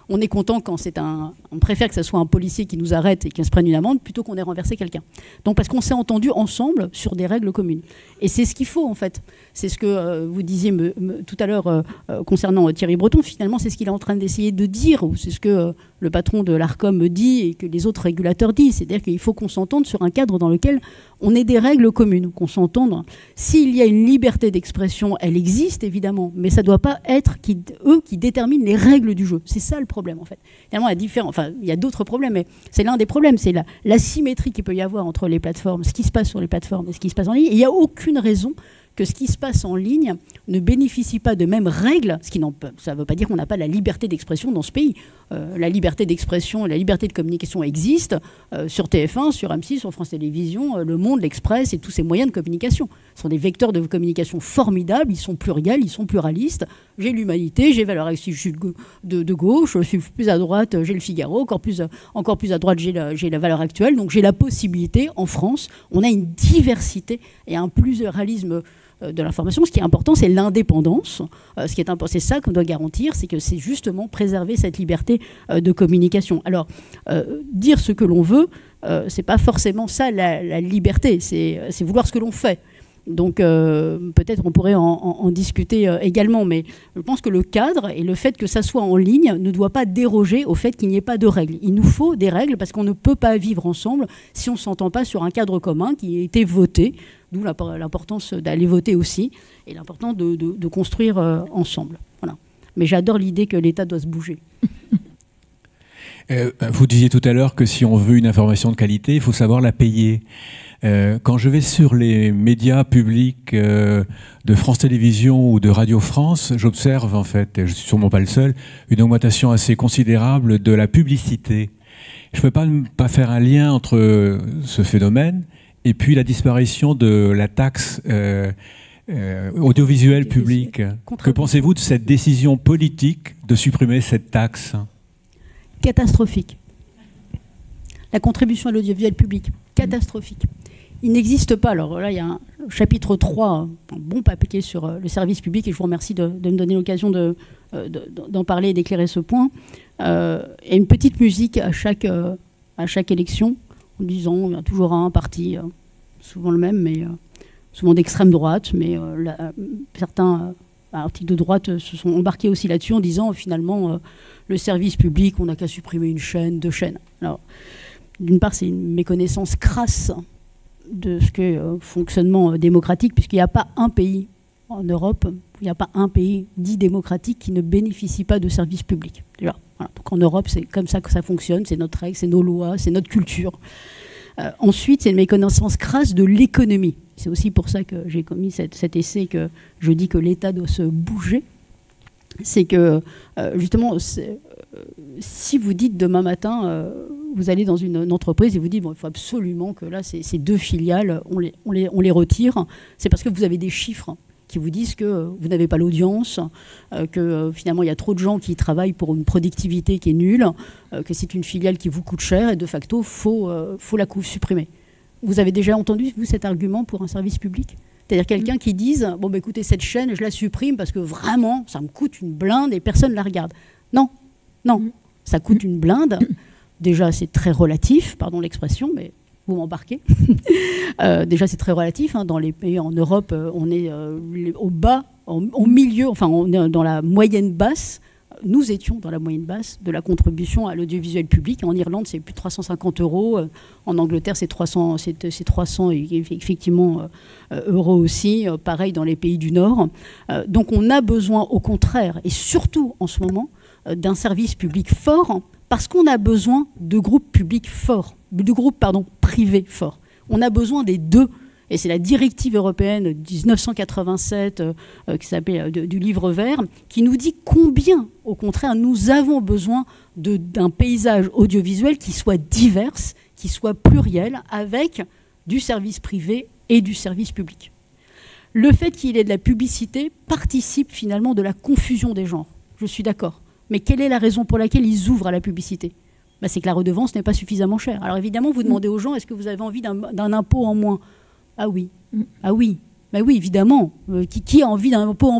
on est content quand c'est un... On préfère que ce soit un policier qui nous arrête et qui se prenne une amende plutôt qu'on ait renversé quelqu'un. Donc parce qu'on s'est entendu ensemble sur des règles communes. Et c'est ce qu'il faut en fait. C'est ce que euh, vous disiez me, me, tout à l'heure euh, euh, concernant Thierry Breton. Finalement, c'est ce qu'il est en train d'essayer de dire, ou c'est ce que euh, le patron de l'Arcom me dit et que les autres régulateurs disent. C'est-à-dire qu'il faut qu'on s'entende sur un cadre dans lequel on ait des règles communes, qu'on s'entende. S'il y a une liberté d'expression, elle existe évidemment, mais ça ne doit pas être qui, eux qui déterminent les règles du jeu. C'est ça le problème en fait. Finalement, la différence, enfin, il y a d'autres problèmes, mais c'est l'un des problèmes, c'est la, l'asymétrie qu'il peut y avoir entre les plateformes, ce qui se passe sur les plateformes et ce qui se passe en ligne. Et il n'y a aucune raison que ce qui se passe en ligne ne bénéficie pas de mêmes règles, ce qui n'en peut, ça ne veut pas dire qu'on n'a pas la liberté d'expression dans ce pays. Euh, la liberté d'expression et la liberté de communication existent euh, sur T F un, sur M six, sur France Télévisions, euh, Le Monde, l'Express et tous ces moyens de communication. Ce sont des vecteurs de communication formidables, ils sont pluriels, ils sont pluralistes. J'ai l'Humanité, j'ai Valeurs Actuelles, je suis de, de gauche, je suis plus à droite, j'ai Le Figaro, encore plus, encore plus à droite, j'ai la, j'ai la Valeurs Actuelles. Donc j'ai la possibilité, en France, on a une diversité et un pluralisme de l'information. Ce qui est important, c'est l'indépendance. Euh, ce qui est important, c'est ça qu'on doit garantir, c'est que c'est justement préserver cette liberté euh, de communication. Alors, euh, dire ce que l'on veut, euh, c'est pas forcément ça la, la liberté, c'est, c'est vouloir ce que l'on fait. Donc euh, peut-être on pourrait en, en, en discuter euh, également, mais je pense que le cadre et le fait que ça soit en ligne ne doit pas déroger au fait qu'il n'y ait pas de règles. Il nous faut des règles parce qu'on ne peut pas vivre ensemble si on ne s'entend pas sur un cadre commun qui a été voté, d'où l'importance d'aller voter aussi et l'importance de, de, de construire euh, ensemble. Voilà. Mais j'adore l'idée que l'État doit se bouger. Euh, vous disiez tout à l'heure que si on veut une information de qualité, il faut savoir la payer. Euh, quand je vais sur les médias publics euh, de France Télévisions ou de Radio France, j'observe en fait, et je suis sûrement pas le seul, une augmentation assez considérable de la publicité. Je ne peux pas, pas faire un lien entre ce phénomène et puis la disparition de la taxe euh, euh, audiovisuelle publique. Que pensez-vous de cette décision politique de supprimer cette taxe ? Catastrophique. La contribution à l'audiovisuel public, catastrophique. Il n'existe pas, alors là il y a un chapitre trois, un bon papier sur le service public, et je vous remercie de, de me donner l'occasion de, de, d'en parler et d'éclairer ce point. Euh, et une petite musique à chaque, euh, à chaque élection, en disant il y a toujours un parti, euh, souvent le même, mais euh, souvent d'extrême droite, mais euh, la, euh, certains euh, articles de droite se sont embarqués aussi là-dessus en disant finalement euh, le service public, on n'a qu'à supprimer une chaîne, deux chaînes. Alors, d'une part, c'est une méconnaissance crasse de ce qu'est euh, fonctionnement euh, démocratique, puisqu'il n'y a pas un pays en Europe, il n'y a pas un pays dit démocratique qui ne bénéficie pas de services publics. Déjà, voilà. Donc en Europe, c'est comme ça que ça fonctionne, c'est notre règle, c'est nos lois, c'est notre culture. Euh, ensuite, c'est une méconnaissance crasse de l'économie. C'est aussi pour ça que j'ai commis cette, cet essai, que je dis que l'État doit se bouger. C'est que, euh, justement, c'est, euh, si vous dites demain matin, euh, vous allez dans une, une entreprise et vous dites, bon, il faut absolument que là, ces, ces deux filiales, on les, on les, on les retire, c'est parce que vous avez des chiffres qui vous disent que euh, vous n'avez pas l'audience, euh, que euh, finalement, il y a trop de gens qui travaillent pour une productivité qui est nulle, euh, que c'est une filiale qui vous coûte cher et de facto, il faut, euh, faut la supprimer. Vous avez déjà entendu, vous, cet argument pour un service public ? C'est-à-dire quelqu'un qui dise « Bon, bah, écoutez, cette chaîne, je la supprime parce que vraiment, ça me coûte une blinde et personne ne la regarde. » Non, non, ça coûte une blinde. Déjà, c'est très relatif, pardon l'expression, mais vous m'embarquez. euh, déjà, c'est très relatif. Hein, dans les pays en Europe, on est euh, au bas, au, au milieu, enfin, on est dans la moyenne basse. Nous étions dans la moyenne basse de la contribution à l'audiovisuel public. En Irlande, c'est plus de trois cent cinquante euros. En Angleterre, c'est trois cents, c'est, c'est trois cents effectivement, euh, euros aussi. Pareil dans les pays du Nord. Euh, donc on a besoin, au contraire, et surtout en ce moment, euh, d'un service public fort, parce qu'on a besoin de groupes publics forts, de groupes pardon, privés forts. On a besoin des deux. Et c'est la directive européenne de dix-neuf cent quatre-vingt-sept, euh, qui s'appelle euh, du livre vert, qui nous dit combien, au contraire, nous avons besoin de, d'un paysage audiovisuel qui soit divers, qui soit pluriel, avec du service privé et du service public. Le fait qu'il y ait de la publicité participe finalement de la confusion des genres. Je suis d'accord. Mais quelle est la raison pour laquelle ils ouvrent à la publicité ? Ben, c'est que la redevance n'est pas suffisamment chère. Alors évidemment, vous demandez aux gens, est-ce que vous avez envie d'un, d'un impôt en moins ? Ah oui, ah oui, bah oui, évidemment. Euh, qui, qui a envie d'un impôt en plus ?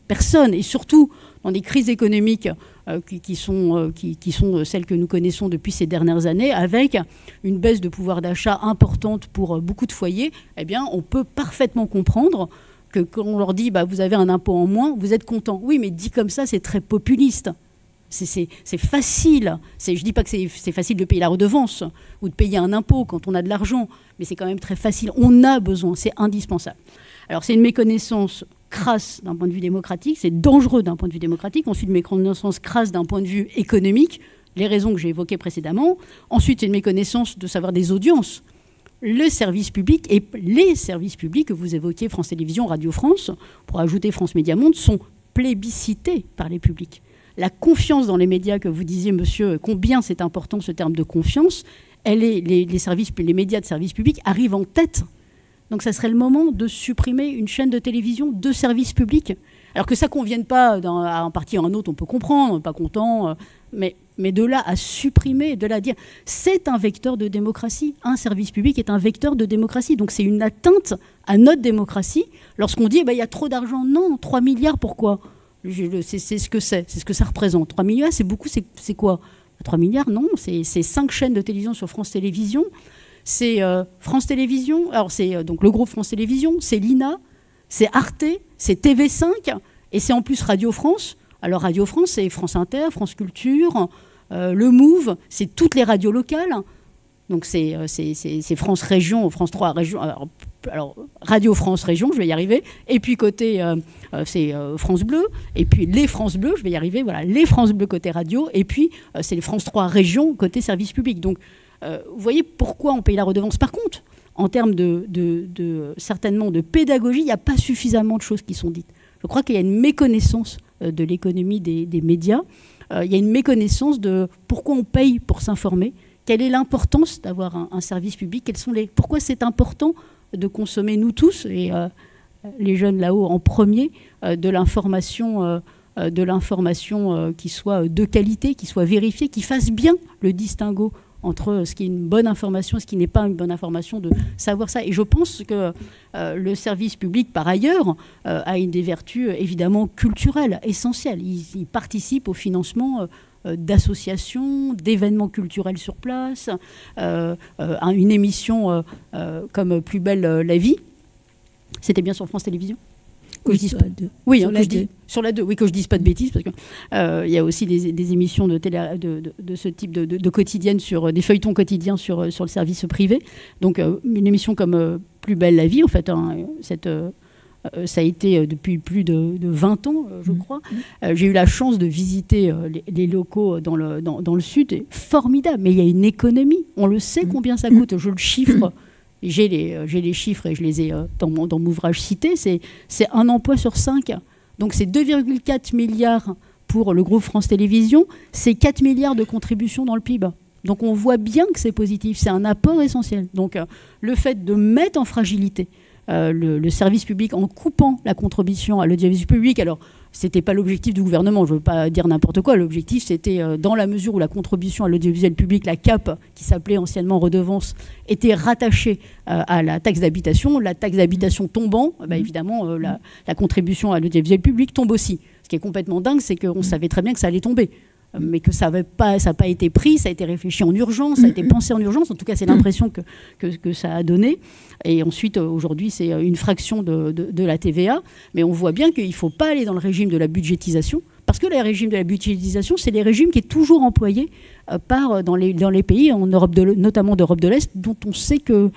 Personne. Et surtout, dans des crises économiques euh, qui, qui, sont, euh, qui, qui sont celles que nous connaissons depuis ces dernières années, avec une baisse de pouvoir d'achat importante pour euh, beaucoup de foyers, eh bien, on peut parfaitement comprendre que quand on leur dit bah, « vous avez un impôt en moins, vous êtes content ». Oui, mais dit comme ça, c'est très populiste. C'est facile. Je ne dis pas que c'est facile de payer la redevance ou de payer un impôt quand on a de l'argent, mais c'est quand même très facile. On a besoin, c'est indispensable. Alors, c'est une méconnaissance crasse d'un point de vue démocratique, c'est dangereux d'un point de vue démocratique, ensuite une méconnaissance crasse d'un point de vue économique, les raisons que j'ai évoquées précédemment, ensuite une méconnaissance de savoir des audiences. Le service public et les services publics que vous évoquiez, France Télévisions, Radio France, pour ajouter France Média Monde, sont plébiscités par les publics. La confiance dans les médias que vous disiez, monsieur, combien c'est important ce terme de confiance, elle est, les, les, services, les médias de service public arrivent en tête. Donc ça serait le moment de supprimer une chaîne de télévision de service public. Alors que ça ne convienne pas dans, à un parti ou à un autre, on peut comprendre, on n'est pas content, mais, mais de là à supprimer, de là à dire, c'est un vecteur de démocratie. Un service public est un vecteur de démocratie. Donc c'est une atteinte à notre démocratie. Lorsqu'on dit, bah, y a trop d'argent, non, trois milliards, pourquoi ? C'est ce que c'est, c'est ce que ça représente. trois milliards, c'est beaucoup, c'est quoi ? trois milliards, non, c'est cinq chaînes de télévision sur France Télévisions. C'est euh, France Télévisions, alors c'est euh, donc le groupe France Télévisions, c'est l'I N A, c'est Arte, c'est T V cinq, et c'est en plus Radio France. Alors Radio France, c'est France Inter, France Culture, euh, le Move, c'est toutes les radios locales. Donc c'est euh, France Région, France trois Région, alors, alors Radio France Région, je vais y arriver. Et puis côté, euh, euh, c'est euh, France Bleu, et puis les France Bleu, je vais y arriver, voilà, les France Bleu côté radio, et puis euh, c'est les France trois Région côté service public. Donc Euh, vous voyez pourquoi on paye la redevance. Par contre, en termes de, de, de, certainement de pédagogie, il n'y a pas suffisamment de choses qui sont dites. Je crois qu'il y a une méconnaissance euh, de l'économie des, des médias. Euh, il y a une méconnaissance de pourquoi on paye pour s'informer. Quelle est l'importance d'avoir un, un service public? Quels sont les, pourquoi c'est important de consommer, nous tous, et euh, les jeunes là-haut en premier, euh, de l'information euh, de l'information euh, qui soit de qualité, qui soit vérifiée, qui fasse bien le distinguo entre ce qui est une bonne information et ce qui n'est pas une bonne information, de savoir ça. Et je pense que euh, le service public, par ailleurs, euh, a une des vertus euh, évidemment culturelles essentielles. Il, il participe au financement euh, d'associations, d'événements culturels sur place, euh, euh, une émission euh, euh, comme Plus belle euh, la vie. C'était bien sur France Télévisions? Que oui, je dise sur pas. la deux. Oui, sur, hein, la que je deux. dis, sur la deux. Oui, que je dise pas de bêtises, parce que euh, il y a aussi des, des émissions de, télé, de, de, de ce type de, de, de quotidiennes, sur des feuilletons quotidiens sur, sur le service privé. Donc euh, une émission comme euh, Plus belle la vie, en fait, hein, cette, euh, ça a été depuis plus de, de vingt ans, euh, je crois. Mmh. Euh, J'ai eu la chance de visiter euh, les, les locaux dans le, dans, dans le sud. Et formidable, mais il y a une économie. On le sait combien ça coûte. Je le chiffre. J'ai les, les chiffres et je les ai euh, dans mon, dans mon ouvrage cité, c'est un emploi sur cinq. Donc c'est deux virgule quatre milliards pour le groupe France Télévisions, c'est quatre milliards de contribution dans le P I B. Donc on voit bien que c'est positif, c'est un apport essentiel. Donc euh, le fait de mettre en fragilité euh, le, le service public en coupant la contribution à l'audiovisuel public, alors ce n'était pas l'objectif du gouvernement, je ne veux pas dire n'importe quoi, l'objectif c'était euh, dans la mesure où la contribution à l'audiovisuel public, la C A P, qui s'appelait anciennement redevance, était rattachée euh, à la taxe d'habitation, la taxe d'habitation tombant, bah, évidemment euh, la, la contribution à l'audiovisuel public tombe aussi. Ce qui est complètement dingue, c'est qu'on savait très bien que ça allait tomber, mais que ça n'a pas, pas été pris, ça a été réfléchi en urgence, ça a été pensé en urgence, en tout cas c'est l'impression que, que, que ça a donné. Et ensuite, aujourd'hui, c'est une fraction de, de, de la T V A, mais on voit bien qu'il ne faut pas aller dans le régime de la budgétisation, parce que le régime de la budgétisation, c'est les régimes qui est toujours employé euh, par, dans, les, dans les pays, en Europe de, notamment d'Europe de l'Est, dont on sait que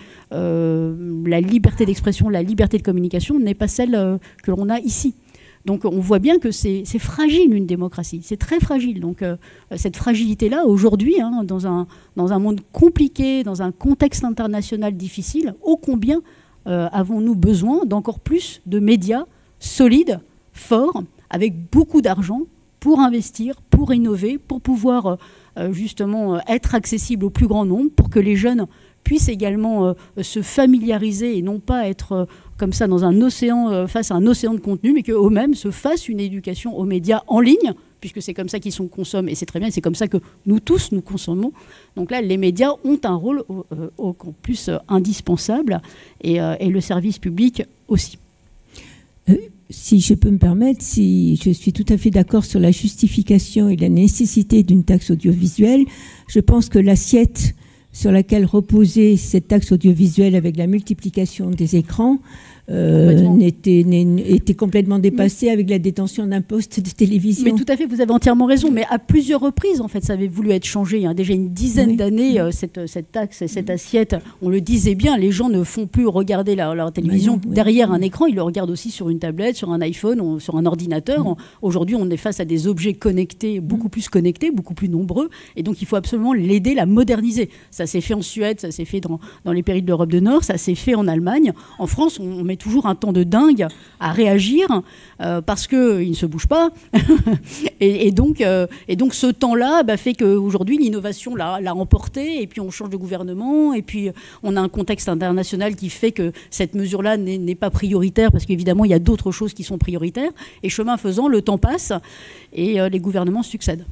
euh, la liberté d'expression, la liberté de communication n'est pas celle euh, que l'on a ici. Donc on voit bien que c'est fragile une démocratie, c'est très fragile. Donc euh, cette fragilité-là, aujourd'hui, hein, dans, un, dans un monde compliqué, dans un contexte international difficile, ô combien euh, avons-nous besoin d'encore plus de médias solides, forts, avec beaucoup d'argent pour investir, pour innover, pour pouvoir euh, justement être accessibles au plus grand nombre, pour que les jeunes puissent également euh, se familiariser et non pas être euh, comme ça dans un océan, euh, face à un océan de contenu, mais qu'eux-mêmes se fassent une éducation aux médias en ligne, puisque c'est comme ça qu'ils consomment, et c'est très bien, c'est comme ça que nous tous, nous consommons. Donc là, les médias ont un rôle euh, au plus euh, indispensable, et, euh, et le service public aussi. Euh, si je peux me permettre, si je suis tout à fait d'accord sur la justification et la nécessité d'une taxe audiovisuelle, je pense que l'assiette sur laquelle reposait cette taxe audiovisuelle avec la multiplication des écrans euh, était, était complètement dépassée avec la détention d'un poste de télévision. Mais tout à fait, vous avez entièrement raison. Mais à plusieurs reprises, en fait, ça avait voulu être changé. Il y a déjà une dizaine oui. d'années, euh, cette, cette taxe, cette assiette, on le disait bien, les gens ne font plus regarder leur, leur télévision oui, derrière oui. un écran, ils le regardent aussi sur une tablette, sur un iPhone, on, sur un ordinateur. Oui. Aujourd'hui, on est face à des objets connectés, beaucoup plus connectés, beaucoup plus nombreux. Et donc, il faut absolument l'aider, la moderniser. Ça s'est fait en Suède, ça s'est fait dans, dans les pays de l'Europe du Nord, ça s'est fait en Allemagne. En France, on, on met toujours un temps de dingue à réagir euh, parce qu'il ne se bouge pas. et, et, donc, euh, et donc ce temps-là bah, fait qu'aujourd'hui l'innovation l'a, l'a emporté et puis on change de gouvernement et puis on a un contexte international qui fait que cette mesure-là n'est, n'est pas prioritaire parce qu'évidemment il y a d'autres choses qui sont prioritaires et chemin faisant, le temps passe et euh, les gouvernements succèdent.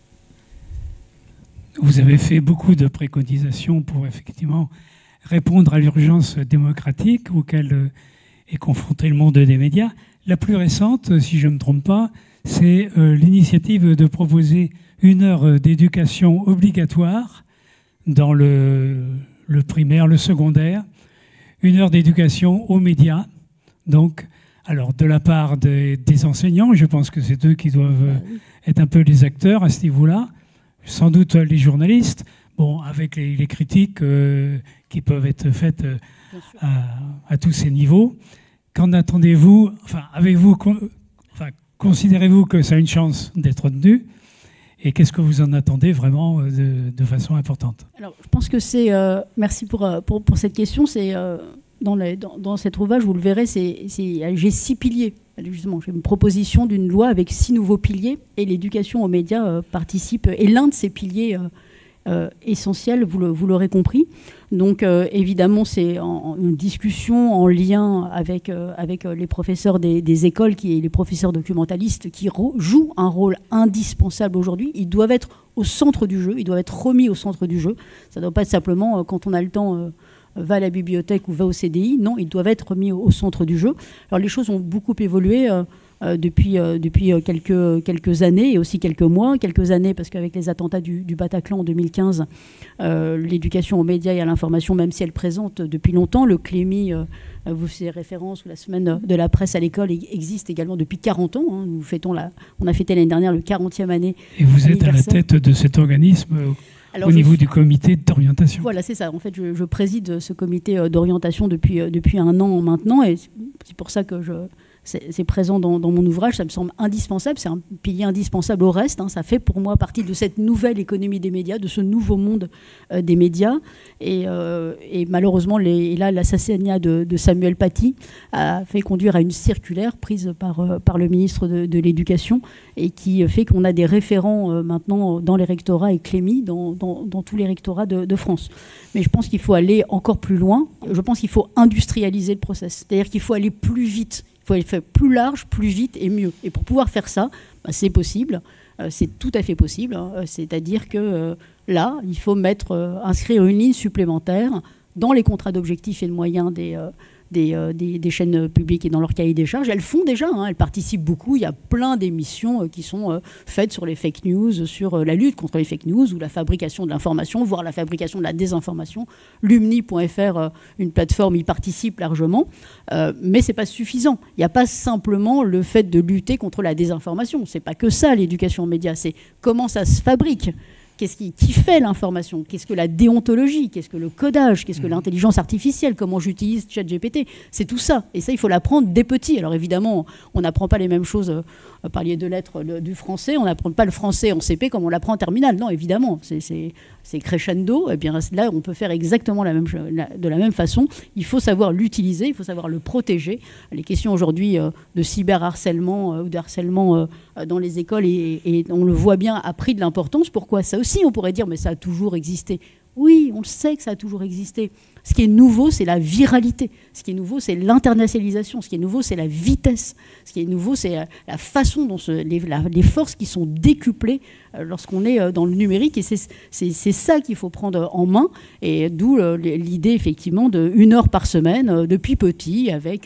Vous avez fait beaucoup de préconisations pour effectivement répondre à l'urgence démocratique auquel est confronté le monde des médias. La plus récente, si je ne me trompe pas, c'est euh, l'initiative de proposer une heure d'éducation obligatoire dans le, le primaire, le secondaire, une heure d'éducation aux médias. Donc, alors de la part des, des enseignants, je pense que c'est eux qui doivent être un peu les acteurs à ce niveau-là, sans doute les journalistes, bon, avec les, les critiques euh, qui peuvent être faites euh, à, à tous ces niveaux. Qu'en attendez-vous, enfin, avez-vous, enfin, considérez-vous que ça a une chance d'être tenu? Et qu'est-ce que vous en attendez vraiment de, de façon importante? Alors, je pense que c'est... Euh, merci pour, pour, pour cette question. C'est, euh, dans, les, dans, dans cet ouvrage, vous le verrez, c'est, c'est, j'ai six piliers. Justement, j'ai une proposition d'une loi avec six nouveaux piliers. Et l'éducation aux médias euh, participe, est l'un de ces piliers euh, euh, essentiels, vous, le, vous l'aurez compris. Donc, euh, évidemment, c'est en, en une discussion en lien avec, euh, avec les professeurs des, des écoles, qui, les professeurs documentalistes, qui ro- jouent un rôle indispensable aujourd'hui. Ils doivent être au centre du jeu, ils doivent être remis au centre du jeu. Ça ne doit pas être simplement, euh, quand on a le temps, euh, va à la bibliothèque ou va au C D I. Non, ils doivent être remis au, au centre du jeu. Alors, les choses ont beaucoup évolué euh, euh, depuis, euh, depuis quelques, quelques années et aussi quelques mois. Quelques années, parce qu'avec les attentats du, du Bataclan en deux mille quinze, euh, l'éducation aux médias et à l'information, même si elle présente depuis longtemps, le Clémy, euh, vous faisiez référence, ou la semaine de la presse à l'école existe également depuis quarante ans. Hein. Nous fêtons la, on a fêté l'année dernière le quarantième année. Et vous êtes à la tête de cet organisme Alors, au niveau je... du comité d'orientation. Voilà, c'est ça. En fait, je, je préside ce comité d'orientation depuis, depuis un an maintenant. Et c'est pour ça que je, c'est, c'est présent dans, dans mon ouvrage. Ça me semble indispensable. C'est un pilier indispensable au reste. Hein. Ça fait pour moi partie de cette nouvelle économie des médias, de ce nouveau monde euh, des médias. Et, euh, et malheureusement, les, et là, l'assassinat de, de Samuel Paty a fait conduire à une circulaire prise par, euh, par le ministre de, de l'Éducation et qui fait qu'on a des référents euh, maintenant dans les rectorats et Clémy, dans, dans, dans tous les rectorats de, de France. Mais je pense qu'il faut aller encore plus loin. Je pense qu'il faut industrialiser le process. C'est-à-dire qu'il faut aller plus vite. Il faut aller faire plus large, plus vite et mieux. Et pour pouvoir faire ça, bah, c'est possible. Euh, c'est tout à fait possible. Hein. C'est-à-dire que euh, là, il faut mettre, euh, inscrire une ligne supplémentaire dans les contrats d'objectifs et de moyens des, euh, des, euh, des, des chaînes publiques et dans leur cahier des charges. Elles font déjà, hein, elles participent beaucoup. Il y a plein d'émissions euh, qui sont euh, faites sur les fake news, sur euh, la lutte contre les fake news ou la fabrication de l'information, voire la fabrication de la désinformation. Lumni point F R, euh, une plateforme, y participe largement. Euh, mais ce n'est pas suffisant. Il n'y a pas simplement le fait de lutter contre la désinformation. Ce n'est pas que ça, l'éducation aux médias. C'est comment ça se fabrique. Qu'est-ce qui, qui fait l'information? Qu'est-ce que la déontologie? Qu'est-ce que le codage? Qu'est-ce que l'intelligence artificielle? Comment j'utilise ChatGPT? C'est tout ça. Et ça, il faut l'apprendre dès petit. Alors évidemment, on n'apprend pas les mêmes choses. Euh, vous parliez de lettres le, du français. On n'apprend pas le français en C P comme on l'apprend en terminale. Non, évidemment. C'est, c'est, c'est crescendo. Et bien là, on peut faire exactement la même, la, de la même façon. Il faut savoir l'utiliser. Il faut savoir le protéger. Les questions aujourd'hui euh, de cyberharcèlement euh, ou de harcèlement euh, dans les écoles, et, et on le voit bien, a pris de l'importance. Pourquoi ça aussi, on pourrait dire, mais ça a toujours existé. Oui, on le sait que ça a toujours existé. Ce qui est nouveau, c'est la viralité. Ce qui est nouveau, c'est l'internationalisation. Ce qui est nouveau, c'est la vitesse. Ce qui est nouveau, c'est la, la façon dont se, les, la, les forces qui sont décuplées euh, lorsqu'on est euh, dans le numérique. Et c'est, c'est, c'est ça qu'il faut prendre en main. Et d'où euh, l'idée, effectivement, de une heure par semaine, euh, depuis petit, avec euh,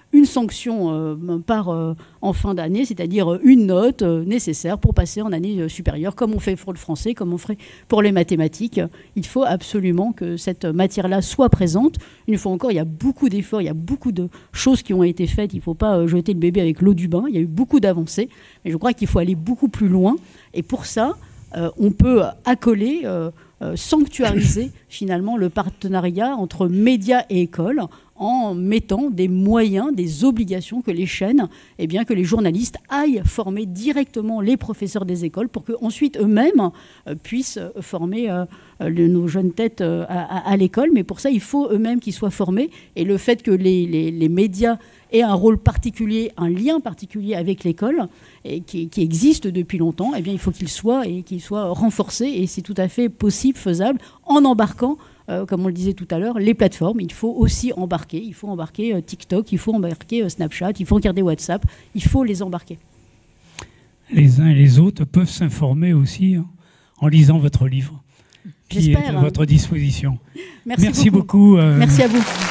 une sanction euh, par, euh, en fin d'année, c'est-à-dire une note euh, nécessaire pour passer en année euh, supérieure, comme on fait pour le français, comme on ferait pour les mathématiques. Il faut absolument que cette matière-là soit présente. Une fois encore, il y a beaucoup d'efforts, il y a beaucoup de choses qui ont été faites. Il ne faut pas euh, jeter le bébé avec l'eau du bain. Il y a eu beaucoup d'avancées, mais je crois qu'il faut aller beaucoup plus loin. Et pour ça, euh, on peut accoler... Euh, Euh, sanctuariser finalement le partenariat entre médias et écoles en mettant des moyens, des obligations que les chaînes, eh bien, que les journalistes aillent former directement les professeurs des écoles pour qu'ensuite eux-mêmes euh, puissent former euh, le, nos jeunes têtes euh, à, à l'école. Mais pour ça, il faut eux-mêmes qu'ils soient formés. Et le fait que les, les, les médias aient un rôle particulier, un lien particulier avec l'école, et qui, qui existe depuis longtemps, eh bien, il faut qu'il soit et qu'il soit renforcé. Et c'est tout à fait possible, faisable, en embarquant, euh, comme on le disait tout à l'heure, les plateformes. Il faut aussi embarquer. Il faut embarquer euh, TikTok, il faut embarquer euh, Snapchat, il faut regarder WhatsApp. Il faut les embarquer. Les uns et les autres peuvent s'informer aussi hein, en lisant votre livre, qui est à votre disposition. Merci, Merci beaucoup. beaucoup euh... Merci à vous.